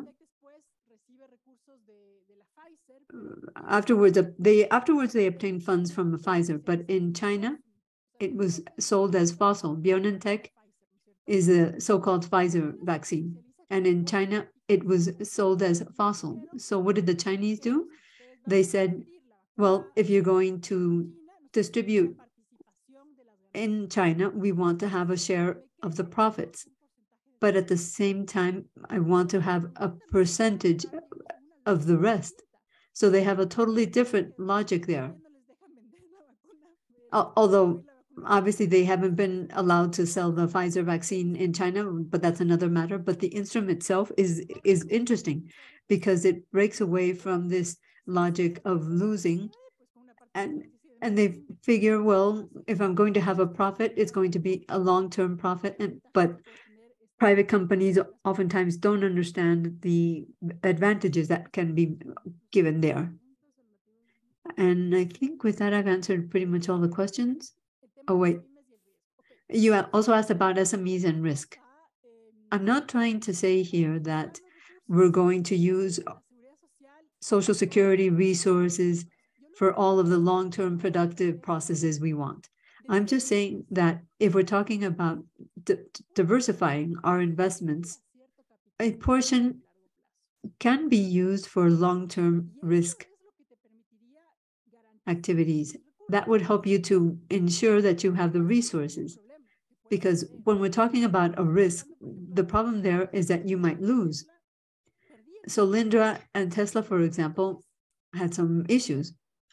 afterwards they obtained funds from Pfizer, but in China, it was sold as fossil. BioNTech is a so-called Pfizer vaccine, and in China, it was sold as fossil. So what did the Chinese do? They said, well, if you're going to distribute in China, we want to have a share of the profits. But at the same time, I want to have a percentage of the rest. So they have a totally different logic there. Although obviously they haven't been allowed to sell the Pfizer vaccine in China, but that's another matter. But the instrument itself is interesting because it breaks away from this logic of losing, and they figure, well, if I'm going to have a profit, it's going to be a long-term profit. But private companies oftentimes don't understand the advantages that can be given there. And I think with that, I've answered pretty much all the questions. Oh, wait. You also asked about SMEs and risk. I'm not trying to say here that we're going to use Social Security resources for all of the long-term productive processes we want. I'm just saying that if we're talking about diversifying our investments, a portion can be used for long-term risk activities. That would help you to ensure that you have the resources. Because when we're talking about a risk, the problem there is that you might lose. So Lindra and Tesla, for example, had some issues.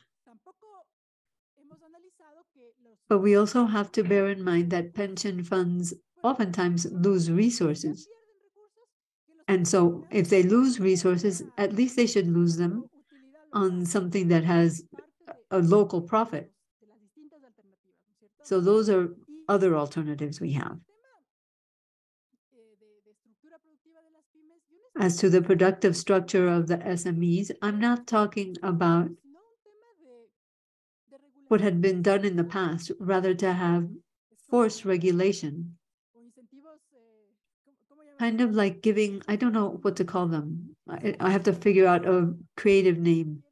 But we also have to bear in mind that pension funds oftentimes lose resources. And so if they lose resources, at least they should lose them on something that has a local profit. So those are other alternatives we have. As to the productive structure of the SMEs, I'm not talking about what had been done in the past, rather to have forced regulation. Kind of like giving, I don't know what to call them. I have to figure out a creative name.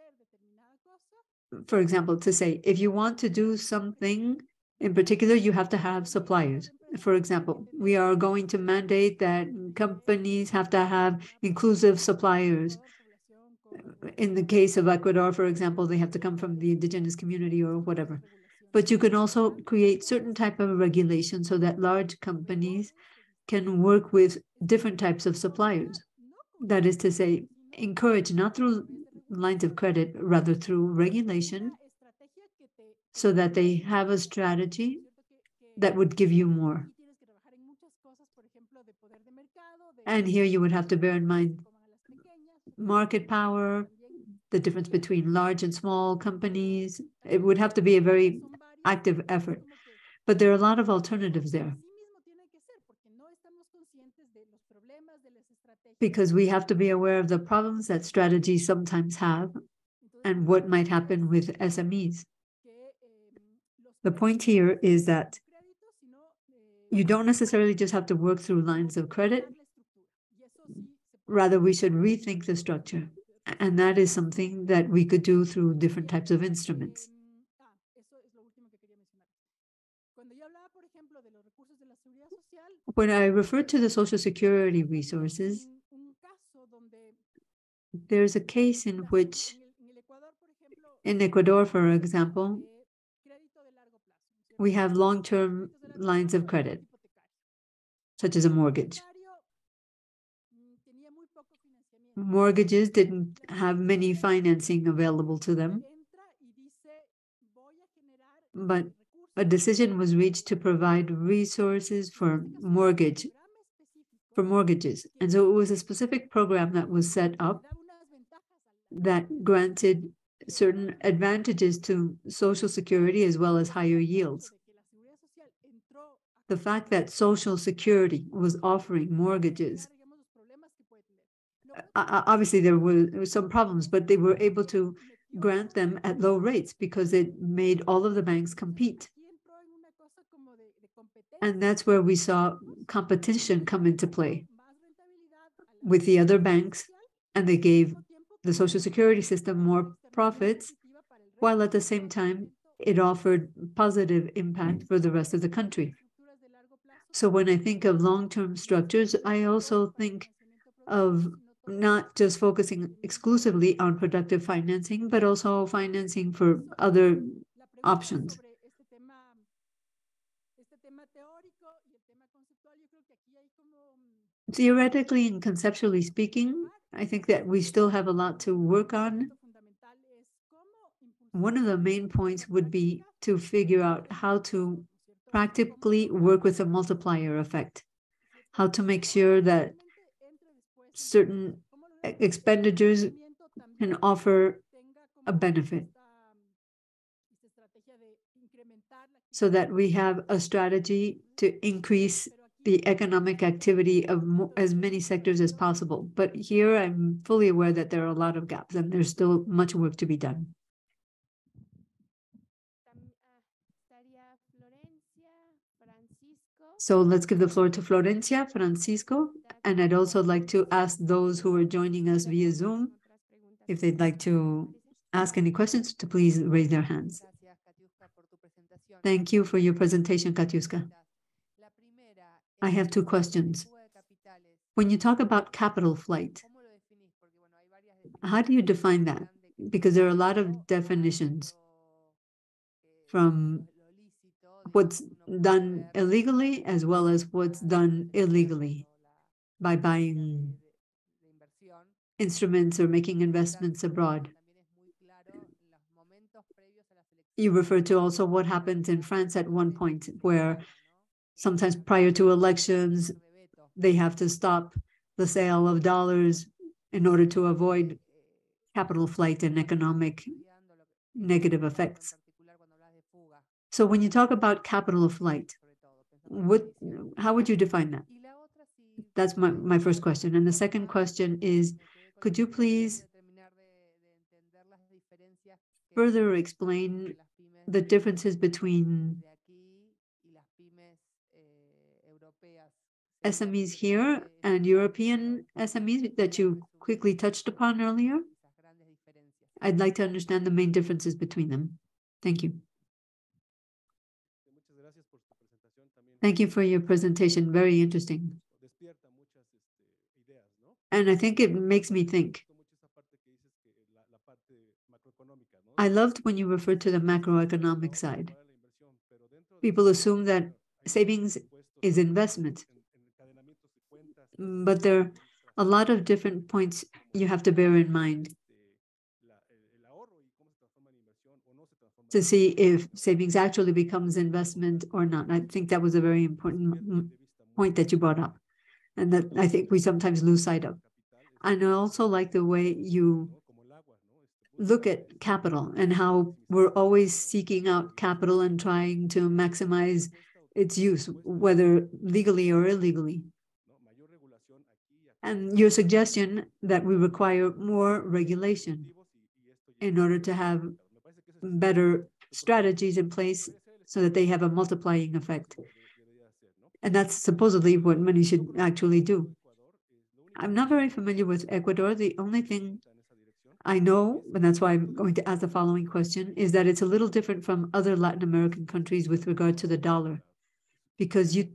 For example, to say, if you want to do something in particular, you have to have suppliers. For example, we are going to mandate that companies have to have inclusive suppliers. In the case of Ecuador, for example, they have to come from the indigenous community or whatever. But you can also create certain type of regulation so that large companies can work with different types of suppliers. That is to say, encourage not through lines of credit, rather through regulation, so that they have a strategy that would give you more. And here you would have to bear in mind market power, the difference between large and small companies. It would have to be a very active effort. But there are a lot of alternatives there. Because we have to be aware of the problems that strategies sometimes have and what might happen with SMEs. The point here is that you don't necessarily just have to work through lines of credit. Rather, we should rethink the structure. And that is something that we could do through different types of instruments. When I refer to the Social Security resources, there's a case in which, in Ecuador, for example, we have long-term lines of credit, such as a mortgage. Mortgages didn't have many financing available to them, but a decision was reached to provide resources for mortgages. And so it was a specific program that was set up that granted certain advantages to Social Security as well as higher yields. The fact that Social Security was offering mortgages, obviously there were some problems, but they were able to grant them at low rates because it made all of the banks compete. And that's where we saw competition come into play with the other banks, and they gave the Social Security system more profits, while at the same time it offered positive impact for the rest of the country. So when I think of long-term structures, I also think of not just focusing exclusively on productive financing, but also financing for other options. Theoretically and conceptually speaking, I think that we still have a lot to work on. One of the main points would be to figure out how to practically work with a multiplier effect, how to make sure that certain expenditures can offer a benefit, so that we have a strategy to increase the economic activity of as many sectors as possible. But here I'm fully aware that there are a lot of gaps and there's still much work to be done. So let's give the floor to Florencia, Francisco, and I'd also like to ask those who are joining us via Zoom if they'd like to ask any questions to please raise their hands. Thank you for your presentation, Katiuska. I have two questions. When you talk about capital flight, how do you define that? Because there are a lot of definitions, from what's done illegally as well as what's done illegally by buying instruments or making investments abroad. You refer to also what happened in France at one point, where sometimes prior to elections, they have to stop the sale of dollars in order to avoid capital flight and economic negative effects. So when you talk about capital flight, how would you define that? That's my first question. And the second question is, could you please further explain the differences between SMEs here and European SMEs that you quickly touched upon earlier? I'd like to understand the main differences between them. Thank you. Thank you for your presentation. Very interesting. And I think it makes me think. I loved when you referred to the macroeconomic side. People assume that savings is investment, but there are a lot of different points you have to bear in mind to see if savings actually becomes investment or not. I think that was a very important point that you brought up, and that I think we sometimes lose sight of. And I also like the way you look at capital and how we're always seeking out capital and trying to maximize its use, whether legally or illegally. And your suggestion that we require more regulation in order to have better strategies in place so that they have a multiplying effect. And that's supposedly what money should actually do. I'm not very familiar with Ecuador. The only thing I know, and that's why I'm going to ask the following question, is that it's a little different from other Latin American countries with regard to the dollar, because you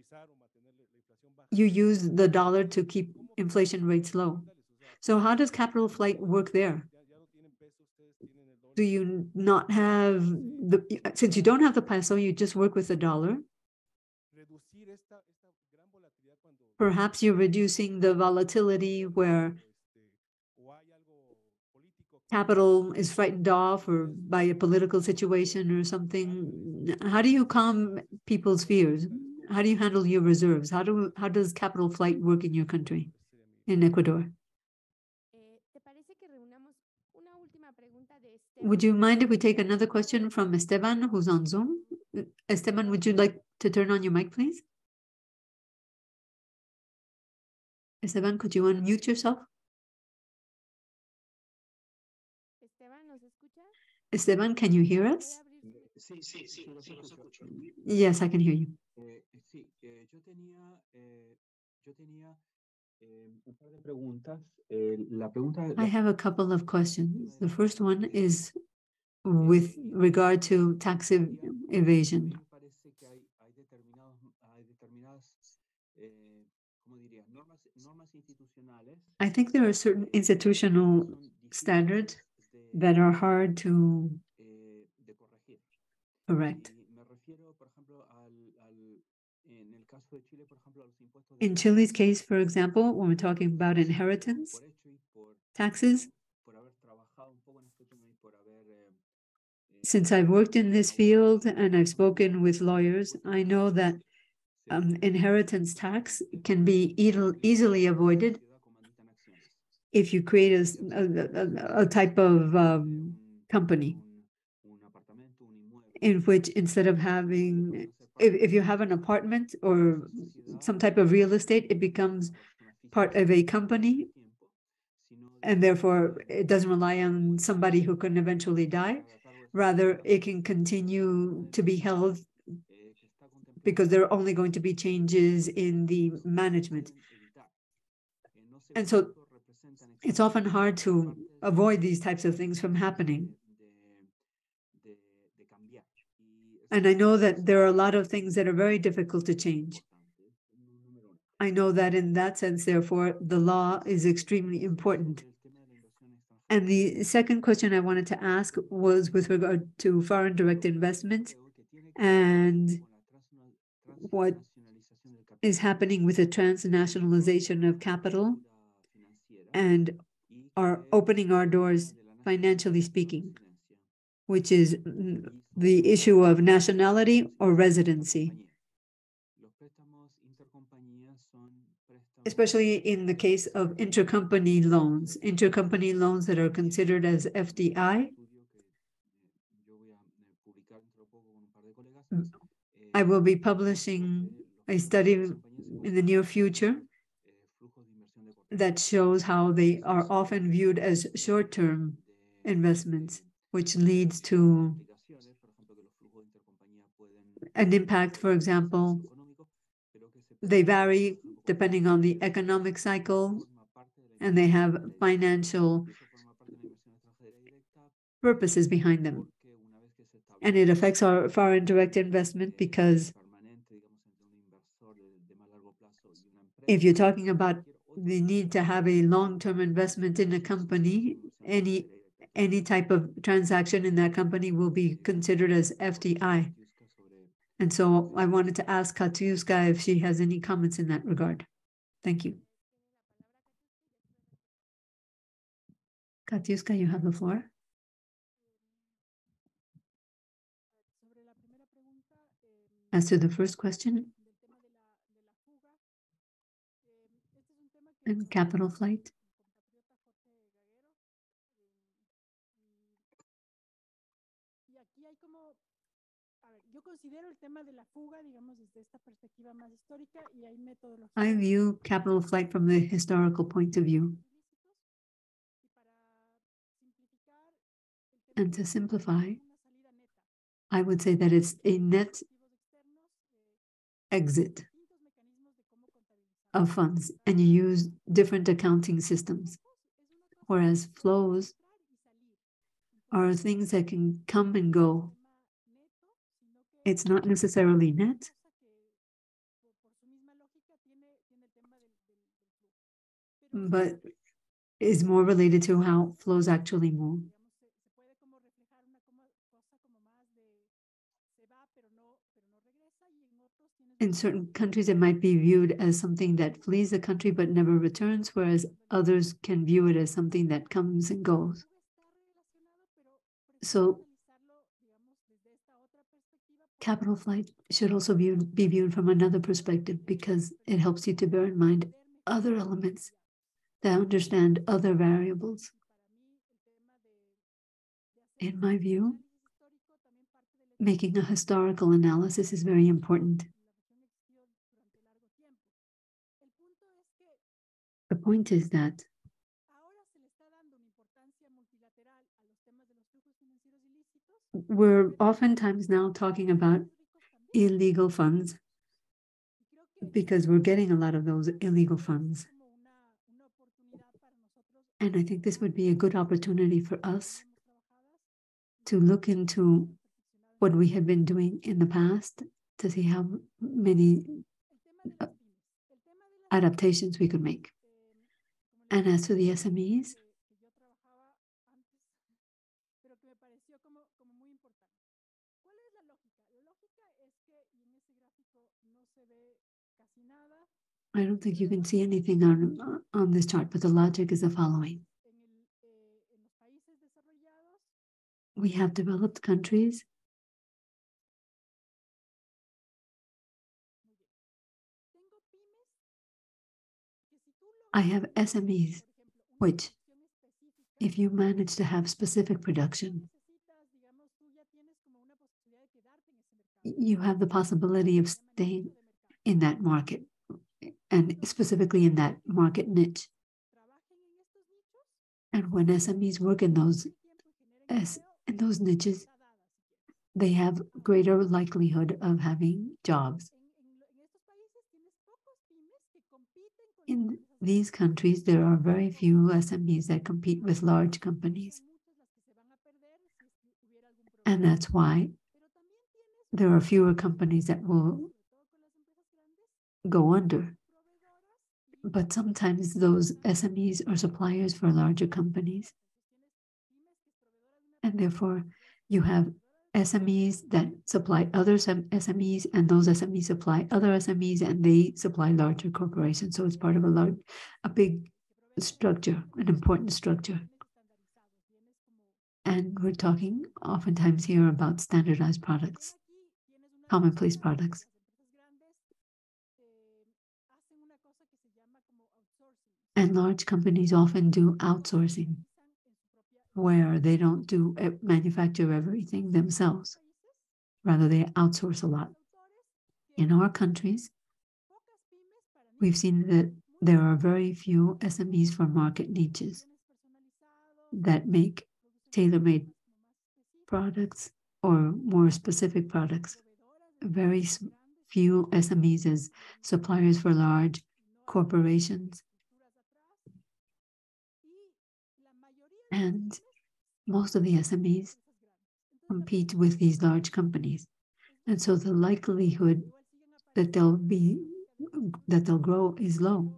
use the dollar to keep inflation rates low. So how does capital flight work there? Do you not have since you don't have the peso, you just work with the dollar? Perhaps you're reducing the volatility where capital is frightened off or by a political situation or something. How do you calm people's fears? How do you handle your reserves? How does capital flight work in your country, in Ecuador? Would you mind if we take another question from Esteban, who's on Zoom? Esteban, would you like to turn on your mic, please? Esteban, could you unmute yourself? Esteban, can you hear us? Yes, I can hear you. I have a couple of questions. The first one is with regard to tax evasion. I think there are certain institutional standards that are hard to correct. In Chile's case, for example, when we're talking about inheritance taxes, since I've worked in this field and I've spoken with lawyers, I know that inheritance tax can be easily avoided if you create a type of company in which, instead of having, if you have an apartment or some type of real estate, it becomes part of a company, and therefore it doesn't rely on somebody who can eventually die. Rather, it can continue to be held because there are only going to be changes in the management. And so it's often hard to avoid these types of things from happening. And I know that there are a lot of things that are very difficult to change. I know that in that sense, therefore, the law is extremely important. And the second question I wanted to ask was with regard to foreign direct investment and what is happening with the transnationalization of capital and are opening our doors, financially speaking, which is the issue of nationality or residency. Especially in the case of intercompany loans that are considered as FDI. I will be publishing a study in the near future that shows how they are often viewed as short-term investments, which leads to an impact. For example, they vary depending on the economic cycle, and they have financial purposes behind them. And it affects our foreign direct investment because if you're talking about the need to have a long-term investment in a company, any type of transaction in that company will be considered as FDI. And so I wanted to ask Katiuska if she has any comments in that regard. Thank you. Katiuska, you have the floor. As to the first question, and capital flight, I view capital flight from the historical point of view. And to simplify, I would say that it's a net exit of funds, and you use different accounting systems, whereas flows are things that can come and go. It's not necessarily net, but is more related to how flows actually move. In certain countries, it might be viewed as something that flees the country but never returns, whereas others can view it as something that comes and goes. So capital flight should also be viewed from another perspective, because it helps you to bear in mind other elements, that understand other variables. In my view, making a historical analysis is very important. The point is that we're oftentimes now talking about illegal funds, because we're getting a lot of those illegal funds. And I think this would be a good opportunity for us to look into what we have been doing in the past, to see how many adaptations we could make. And as to the SMEs, I don't think you can see anything on this chart, but the logic is the following. We have developed countries I have SMEs, which, if you manage to have specific production, you have the possibility of staying in that market, and specifically in that market niche. And when SMEs work in those niches, they have greater likelihood of having jobs. In these countries, there are very few SMEs that compete with large companies. And that's why there are fewer companies that will go under. But sometimes those SMEs are suppliers for larger companies. And therefore, you have SMEs that supply other SMEs, and those SMEs supply other SMEs, and they supply larger corporations. So it's part of a big structure, an important structure. And we're talking oftentimes here about standardized products, commonplace products. And large companies often do outsourcing, where they don't manufacture everything themselves. Rather, they outsource a lot. In our countries, we've seen that there are very few SMEs for market niches that make tailor-made products or more specific products. Very few SMEs as suppliers for large corporations. And most of the SMEs compete with these large companies. And so the likelihood that they'll grow is low.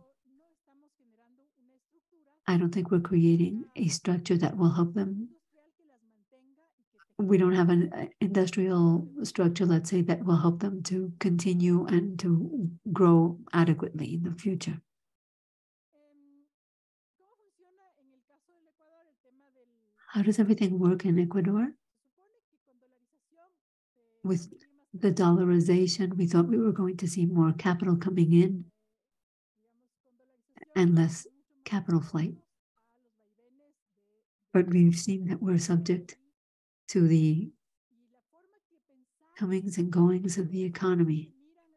I don't think we're creating a structure that will help them. We don't have an industrial structure, let's say, that will help them to continue and to grow adequately in the future. How does everything work in Ecuador? With the dollarization, we thought we were going to see more capital coming in and less capital flight. But we've seen that we're subject to the comings and goings of the economy.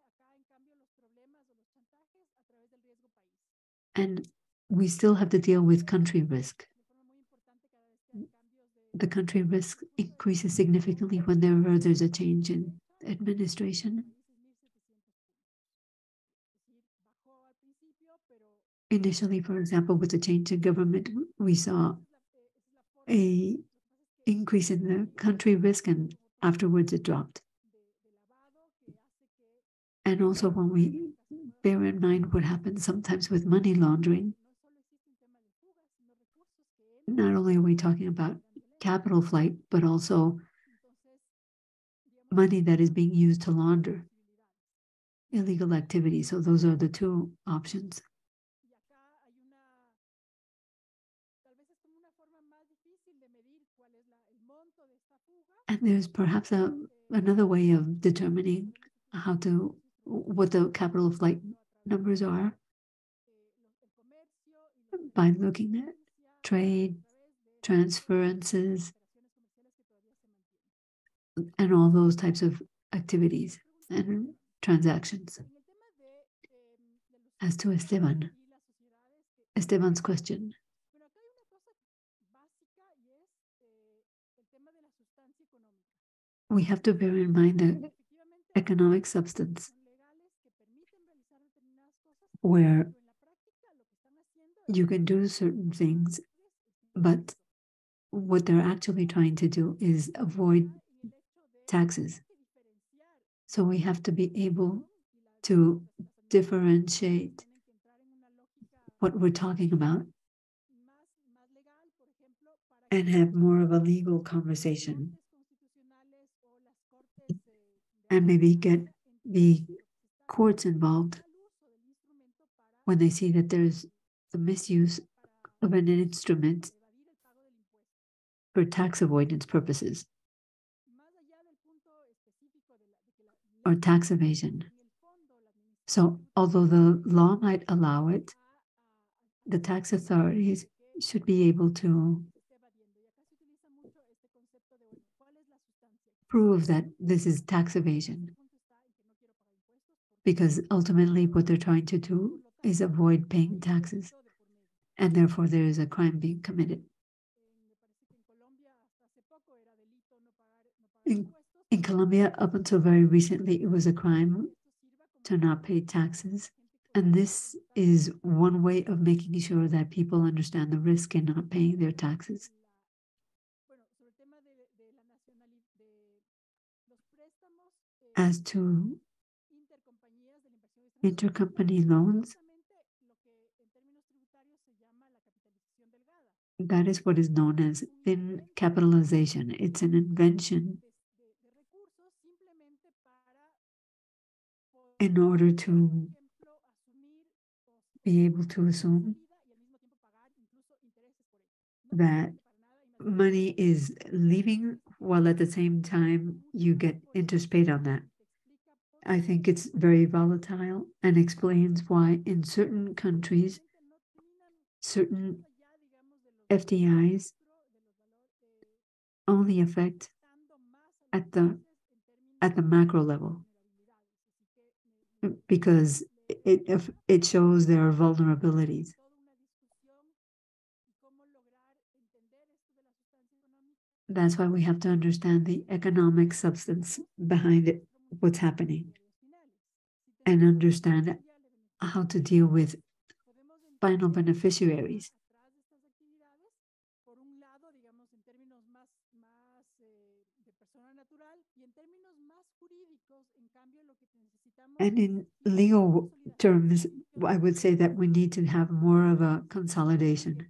And we still have to deal with country risk. The country risk increases significantly whenever there's a change in administration. Initially, for example, with the change in government, we saw an increase in the country risk, and afterwards it dropped. And also when we bear in mind what happens sometimes with money laundering, not only are we talking about capital flight, but also money that is being used to launder illegal activity. So those are the two options. And there's perhaps another way of determining what the capital flight numbers are by looking at trade, transferences, and all those types of activities and transactions. As to Esteban's question, we have to bear in mind the economic substance, where you can do certain things, but what they're actually trying to do is avoid taxes. So we have to be able to differentiate what we're talking about and have more of a legal conversation, and maybe get the courts involved when they see that there's the misuse of an instrument for tax avoidance purposes or tax evasion. So although the law might allow it, the tax authorities should be able to prove that this is tax evasion, because ultimately what they're trying to do is avoid paying taxes, and therefore there is a crime being committed. In Colombia, up until very recently, it was a crime to not pay taxes. And this is one way of making sure that people understand the risk in not paying their taxes. As to intercompany loans, that is what is known as thin capitalization. It's an invention in order to be able to assume that money is leaving while at the same time you get interest paid on that. I think it's very volatile and explains why in certain countries, certain FDIs only affect at the macro level because it shows their vulnerabilities. That's why we have to understand the economic substance behind it, what's happening, and understand how to deal with final beneficiaries. And in legal terms, I would say that we need to have more of a consolidation,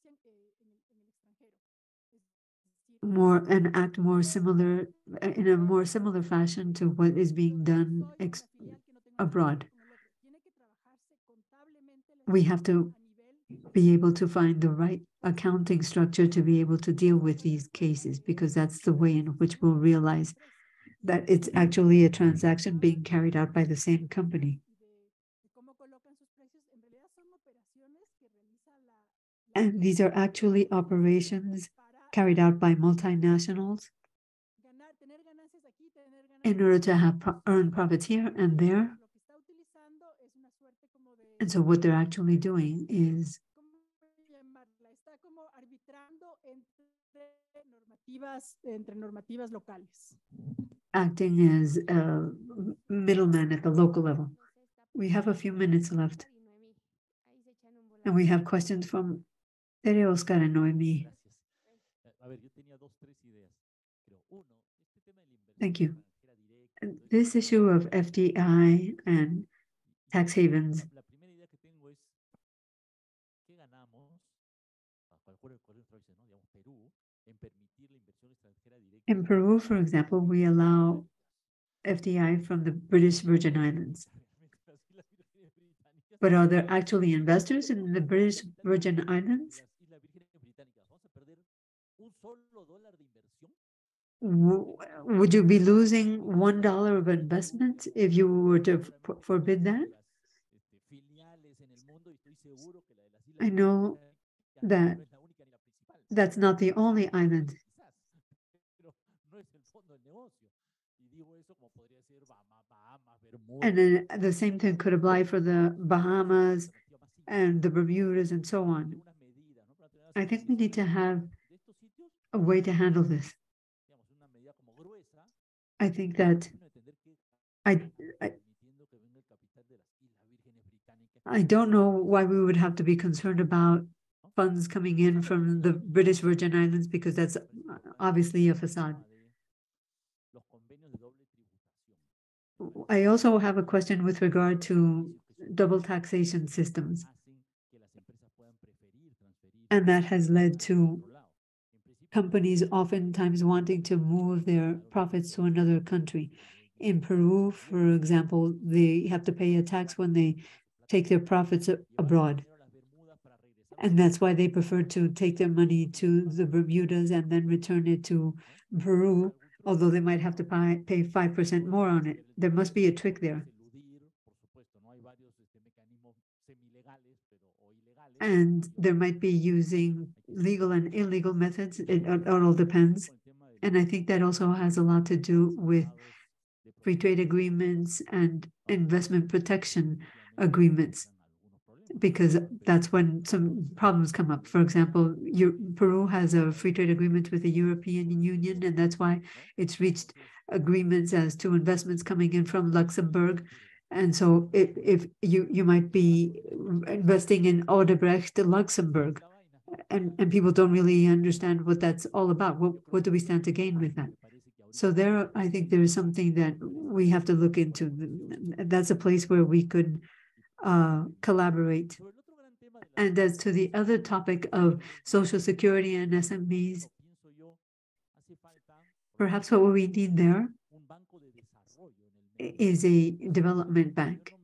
more and act more similar in a more similar fashion to what is being done abroad. We have to be able to find the right accounting structure to be able to deal with these cases, because that's the way in which we'll realize that it's actually a transaction being carried out by the same company. And these are actually operations carried out by multinationals in order to have earn profits here and there. And so what they're actually doing is acting as a middleman at the local level. We have a few minutes left. And we have questions from Tere, Oscar, and Noemi. Thank you. This issue of FDI and tax havens. In Peru, for example, we allow FDI from the British Virgin Islands. But are there actually investors in the British Virgin Islands? Would you be losing $1 of investment if you were to forbid that? I know that that's not the only island. And then the same thing could apply for the Bahamas and the Bermudas and so on. I think we need to have a way to handle this. I think that I don't know why we would have to be concerned about funds coming in from the British Virgin Islands, because that's obviously a facade. I also have a question with regard to double taxation systems. And that has led to companies oftentimes wanting to move their profits to another country. In Peru, for example, they have to pay a tax when they take their profits abroad. And that's why they prefer to take their money to the Bermudas and then return it to Peru, although they might have to pay 5% more on it. There must be a trick there. And there might be using legal and illegal methods. It all depends. And I think that also has a lot to do with free trade agreements and investment protection agreements, because that's when some problems come up. For example, Peru has a free trade agreement with the European Union, and that's why it's reached agreements as to investments coming in from Luxembourg And so if you might be investing in Odebrecht, Luxembourg, and people don't really understand what that's all about. What do we stand to gain with that? So there, I think there is something that we have to look into. That's a place where we could collaborate. And as to the other topic of Social Security and SMEs, perhaps what we need there is a development bank.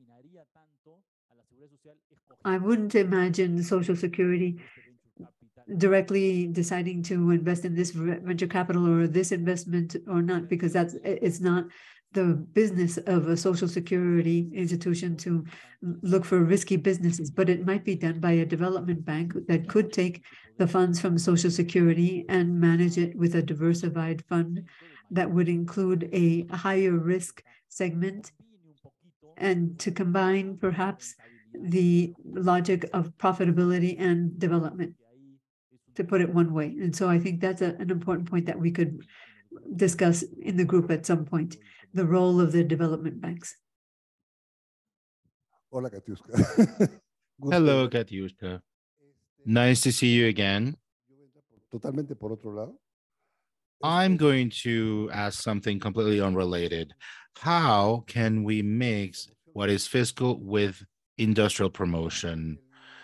I wouldn't imagine Social Security directly deciding to invest in this venture capital or this investment or not, because it's not the business of a Social Security institution to look for risky businesses, but it might be done by a development bank that could take the funds from Social Security and manage it with a diversified fund that would include a higher risk segment, and to combine perhaps the logic of profitability and development, to put it one way. And so I think that's an important point that we could discuss in the group at some point, the role of the development banks. Hola, Katiuska. Hello, Katiuska. Nice to see you again. Totalmente por otro lado. I'm going to ask something completely unrelated. How can we mix what is fiscal with industrial promotion?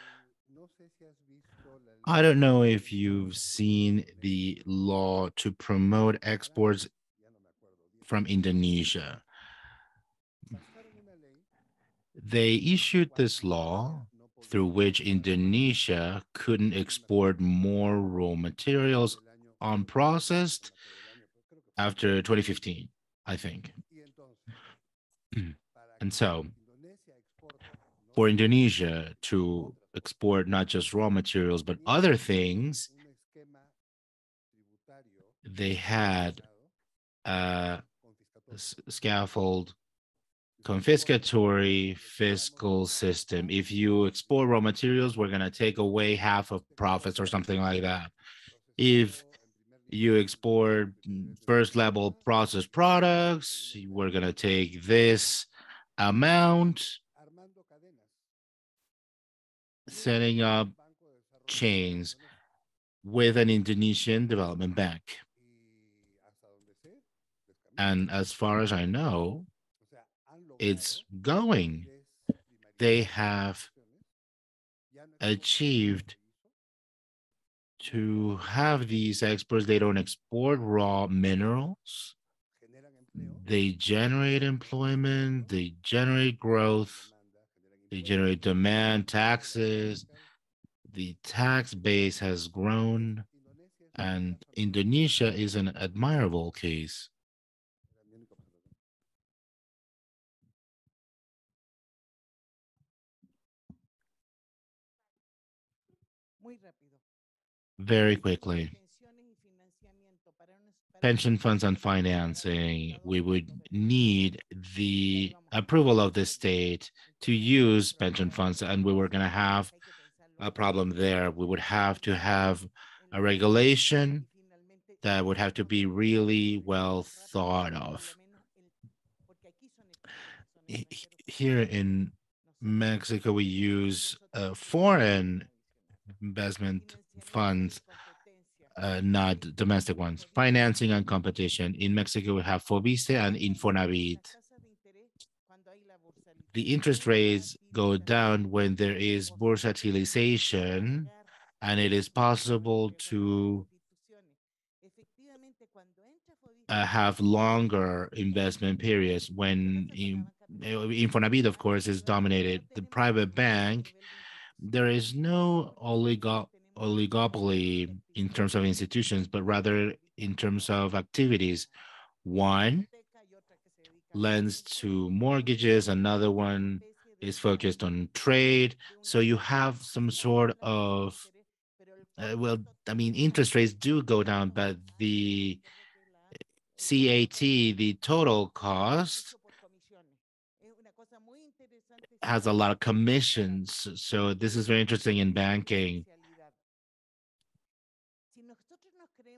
I don't know if you've seen the law to promote exports from Indonesia. They issued this law through which Indonesia couldn't export more raw materials unprocessed after 2015, I think. And so for Indonesia to export not just raw materials, but other things, they had a scaffold confiscatory fiscal system. If you export raw materials, we're going to take away half of profits or something like that. If you export first level processed products, we're going to take this amount, setting up chains with an Indonesian development bank. And as far as I know, it's going. They have achieved to have these exports. They don't export raw minerals. They generate employment, they generate growth, they generate demand, taxes. The tax base has grown, and Indonesia is an admirable case. Very quickly. Pension funds and financing, we would need the approval of the state to use pension funds, and we were going to have a problem there. We would have to have a regulation that would have to be really well thought of. Here in Mexico, we use foreign investment funds, not domestic ones. Financing and competition. In Mexico, we have Fobiste and Infonavit. The interest rates go down when there is bursatilization, and it is possible to have longer investment periods. When Infonavit, of course, is dominated, the private bank, there is no oligopoly in terms of institutions, but rather in terms of activities. One lends to mortgages, another one is focused on trade. So you have some sort of, well, I mean, interest rates do go down, but the CAT, the total cost, has a lot of commissions. So this is very interesting in banking.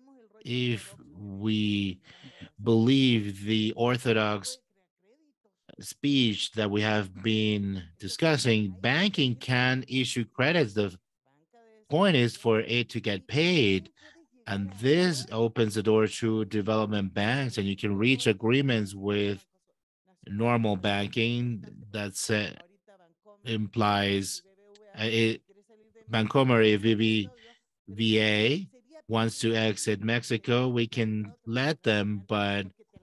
If we believe the orthodox speech that we have been discussing, banking can issue credits. The point is for it to get paid. And this opens the door to development banks, and you can reach agreements with normal banking that implies it, Bancomer, if BBVA wants to exit Mexico, we can let them, but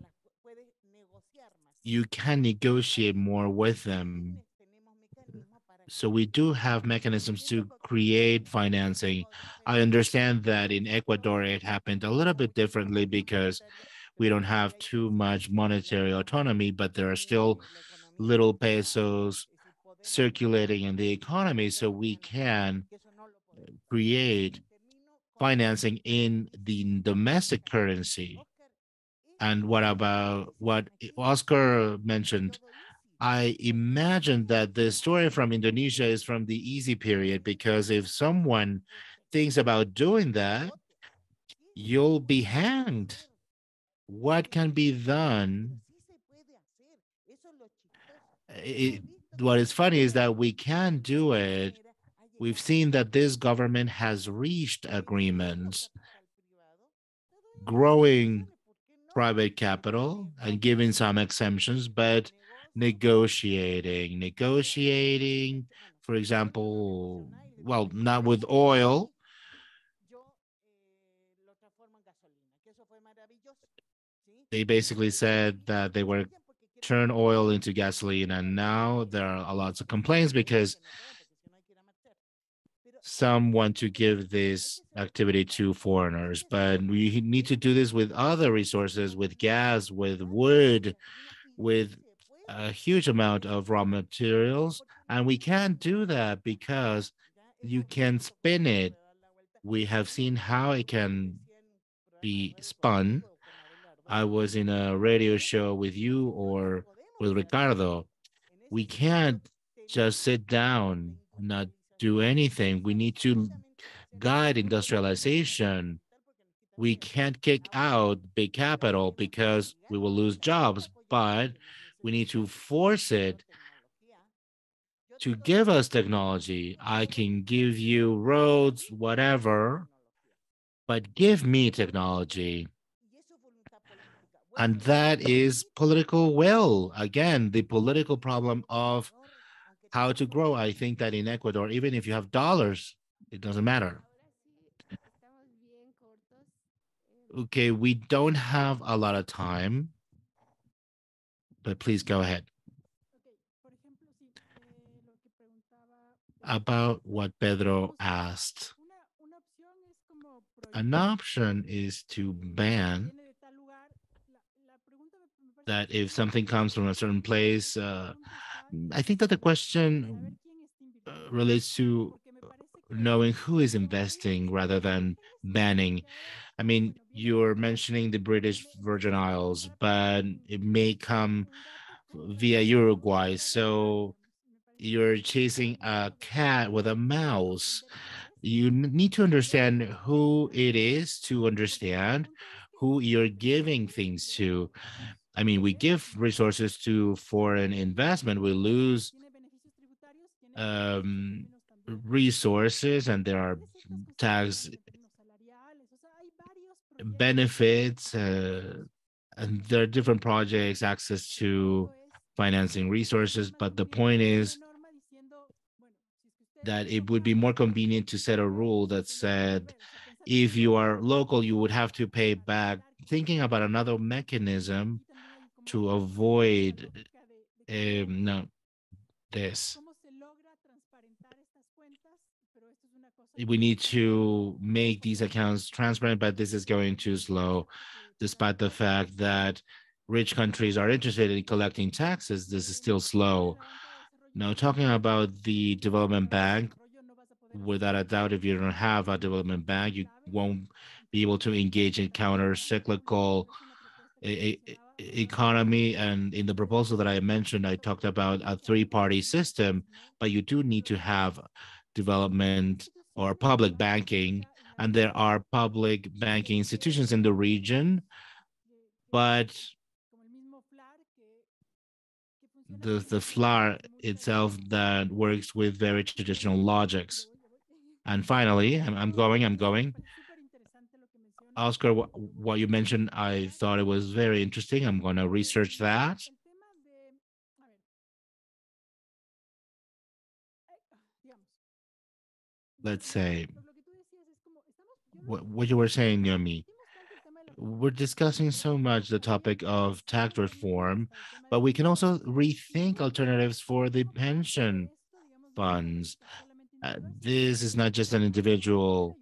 you can negotiate more with them. So we do have mechanisms to create financing. I understand that in Ecuador, it happened a little bit differently because we don't have too much monetary autonomy, but there are still little pesos circulating in the economy. So we can create financing in the domestic currency. And what about what Oscar mentioned? I imagine that the story from Indonesia is from the easy period, because if someone thinks about doing that, you'll be hanged. What can be done? It, what is funny is that we can do it. We've seen that this government has reached agreements, growing private capital and giving some exemptions, but negotiating, for example, well, not with oil. They basically said that they were turn oil into gasoline, and now there are lots of complaints because some want to give this activity to foreigners, but we need to do this with other resources, with gas, with wood, with a huge amount of raw materials. And we can't do that because you can spin it. We have seen how it can be spun. I was in a radio show with you or with Ricardo. We can't just sit down, not do anything. We need to guide industrialization. We can't kick out big capital because we will lose jobs, but we need to force it to give us technology. I can give you roads, whatever, but give me technology. And that is political will. Again, the political problem of how to grow. I think that in Ecuador, even if you have dollars, it doesn't matter. Okay, we don't have a lot of time, but please go ahead. About what Pedro asked, an option is to ban that if something comes from a certain place. I think that the question relates to knowing who is investing rather than banning. I mean, you're mentioning the British Virgin Isles, but it may come via Uruguay. So you're chasing a cat with a mouse. You need to understand who it is to understand who you're giving things to. I mean, we give resources to foreign investment, we lose resources, and there are tax benefits, and there are different projects, access to financing resources. But the point is that it would be more convenient to set a rule that said, if you are local, you would have to pay back, thinking about another mechanism to avoid no, this. We need to make these accounts transparent, but this is going too slow, despite the fact that rich countries are interested in collecting taxes. This is still slow. Now, talking about the development bank, without a doubt, if you don't have a development bank, you won't be able to engage in counter-cyclical economy. And in the proposal that I mentioned, I talked about a three-party system, but you do need to have development or public banking, and there are public banking institutions in the region, but the flour itself that works with very traditional logics. And finally, I'm going. Oscar, what you mentioned, I thought it was very interesting. I'm going to research that. Let's say what you were saying near me. We're discussing so much the topic of tax reform, but we can also rethink alternatives for the pension funds. This is not just an individual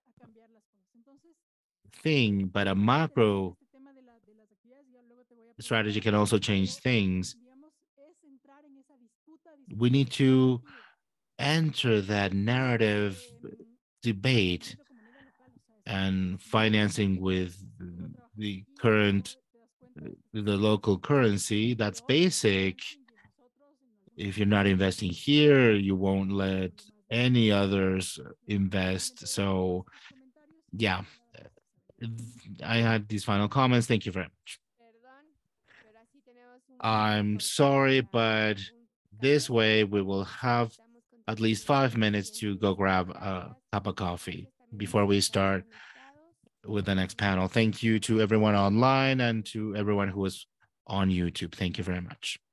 thing, but a macro strategy can also change things. We need to enter that narrative debate and financing with the current, the local currency. That's basic. If you're not investing here, you won't let any others invest. So yeah, I had these final comments. Thank you very much. I'm sorry, but this way we will have at least 5 minutes to go grab a cup of coffee before we start with the next panel. Thank you to everyone online and to everyone who was on YouTube. Thank you very much.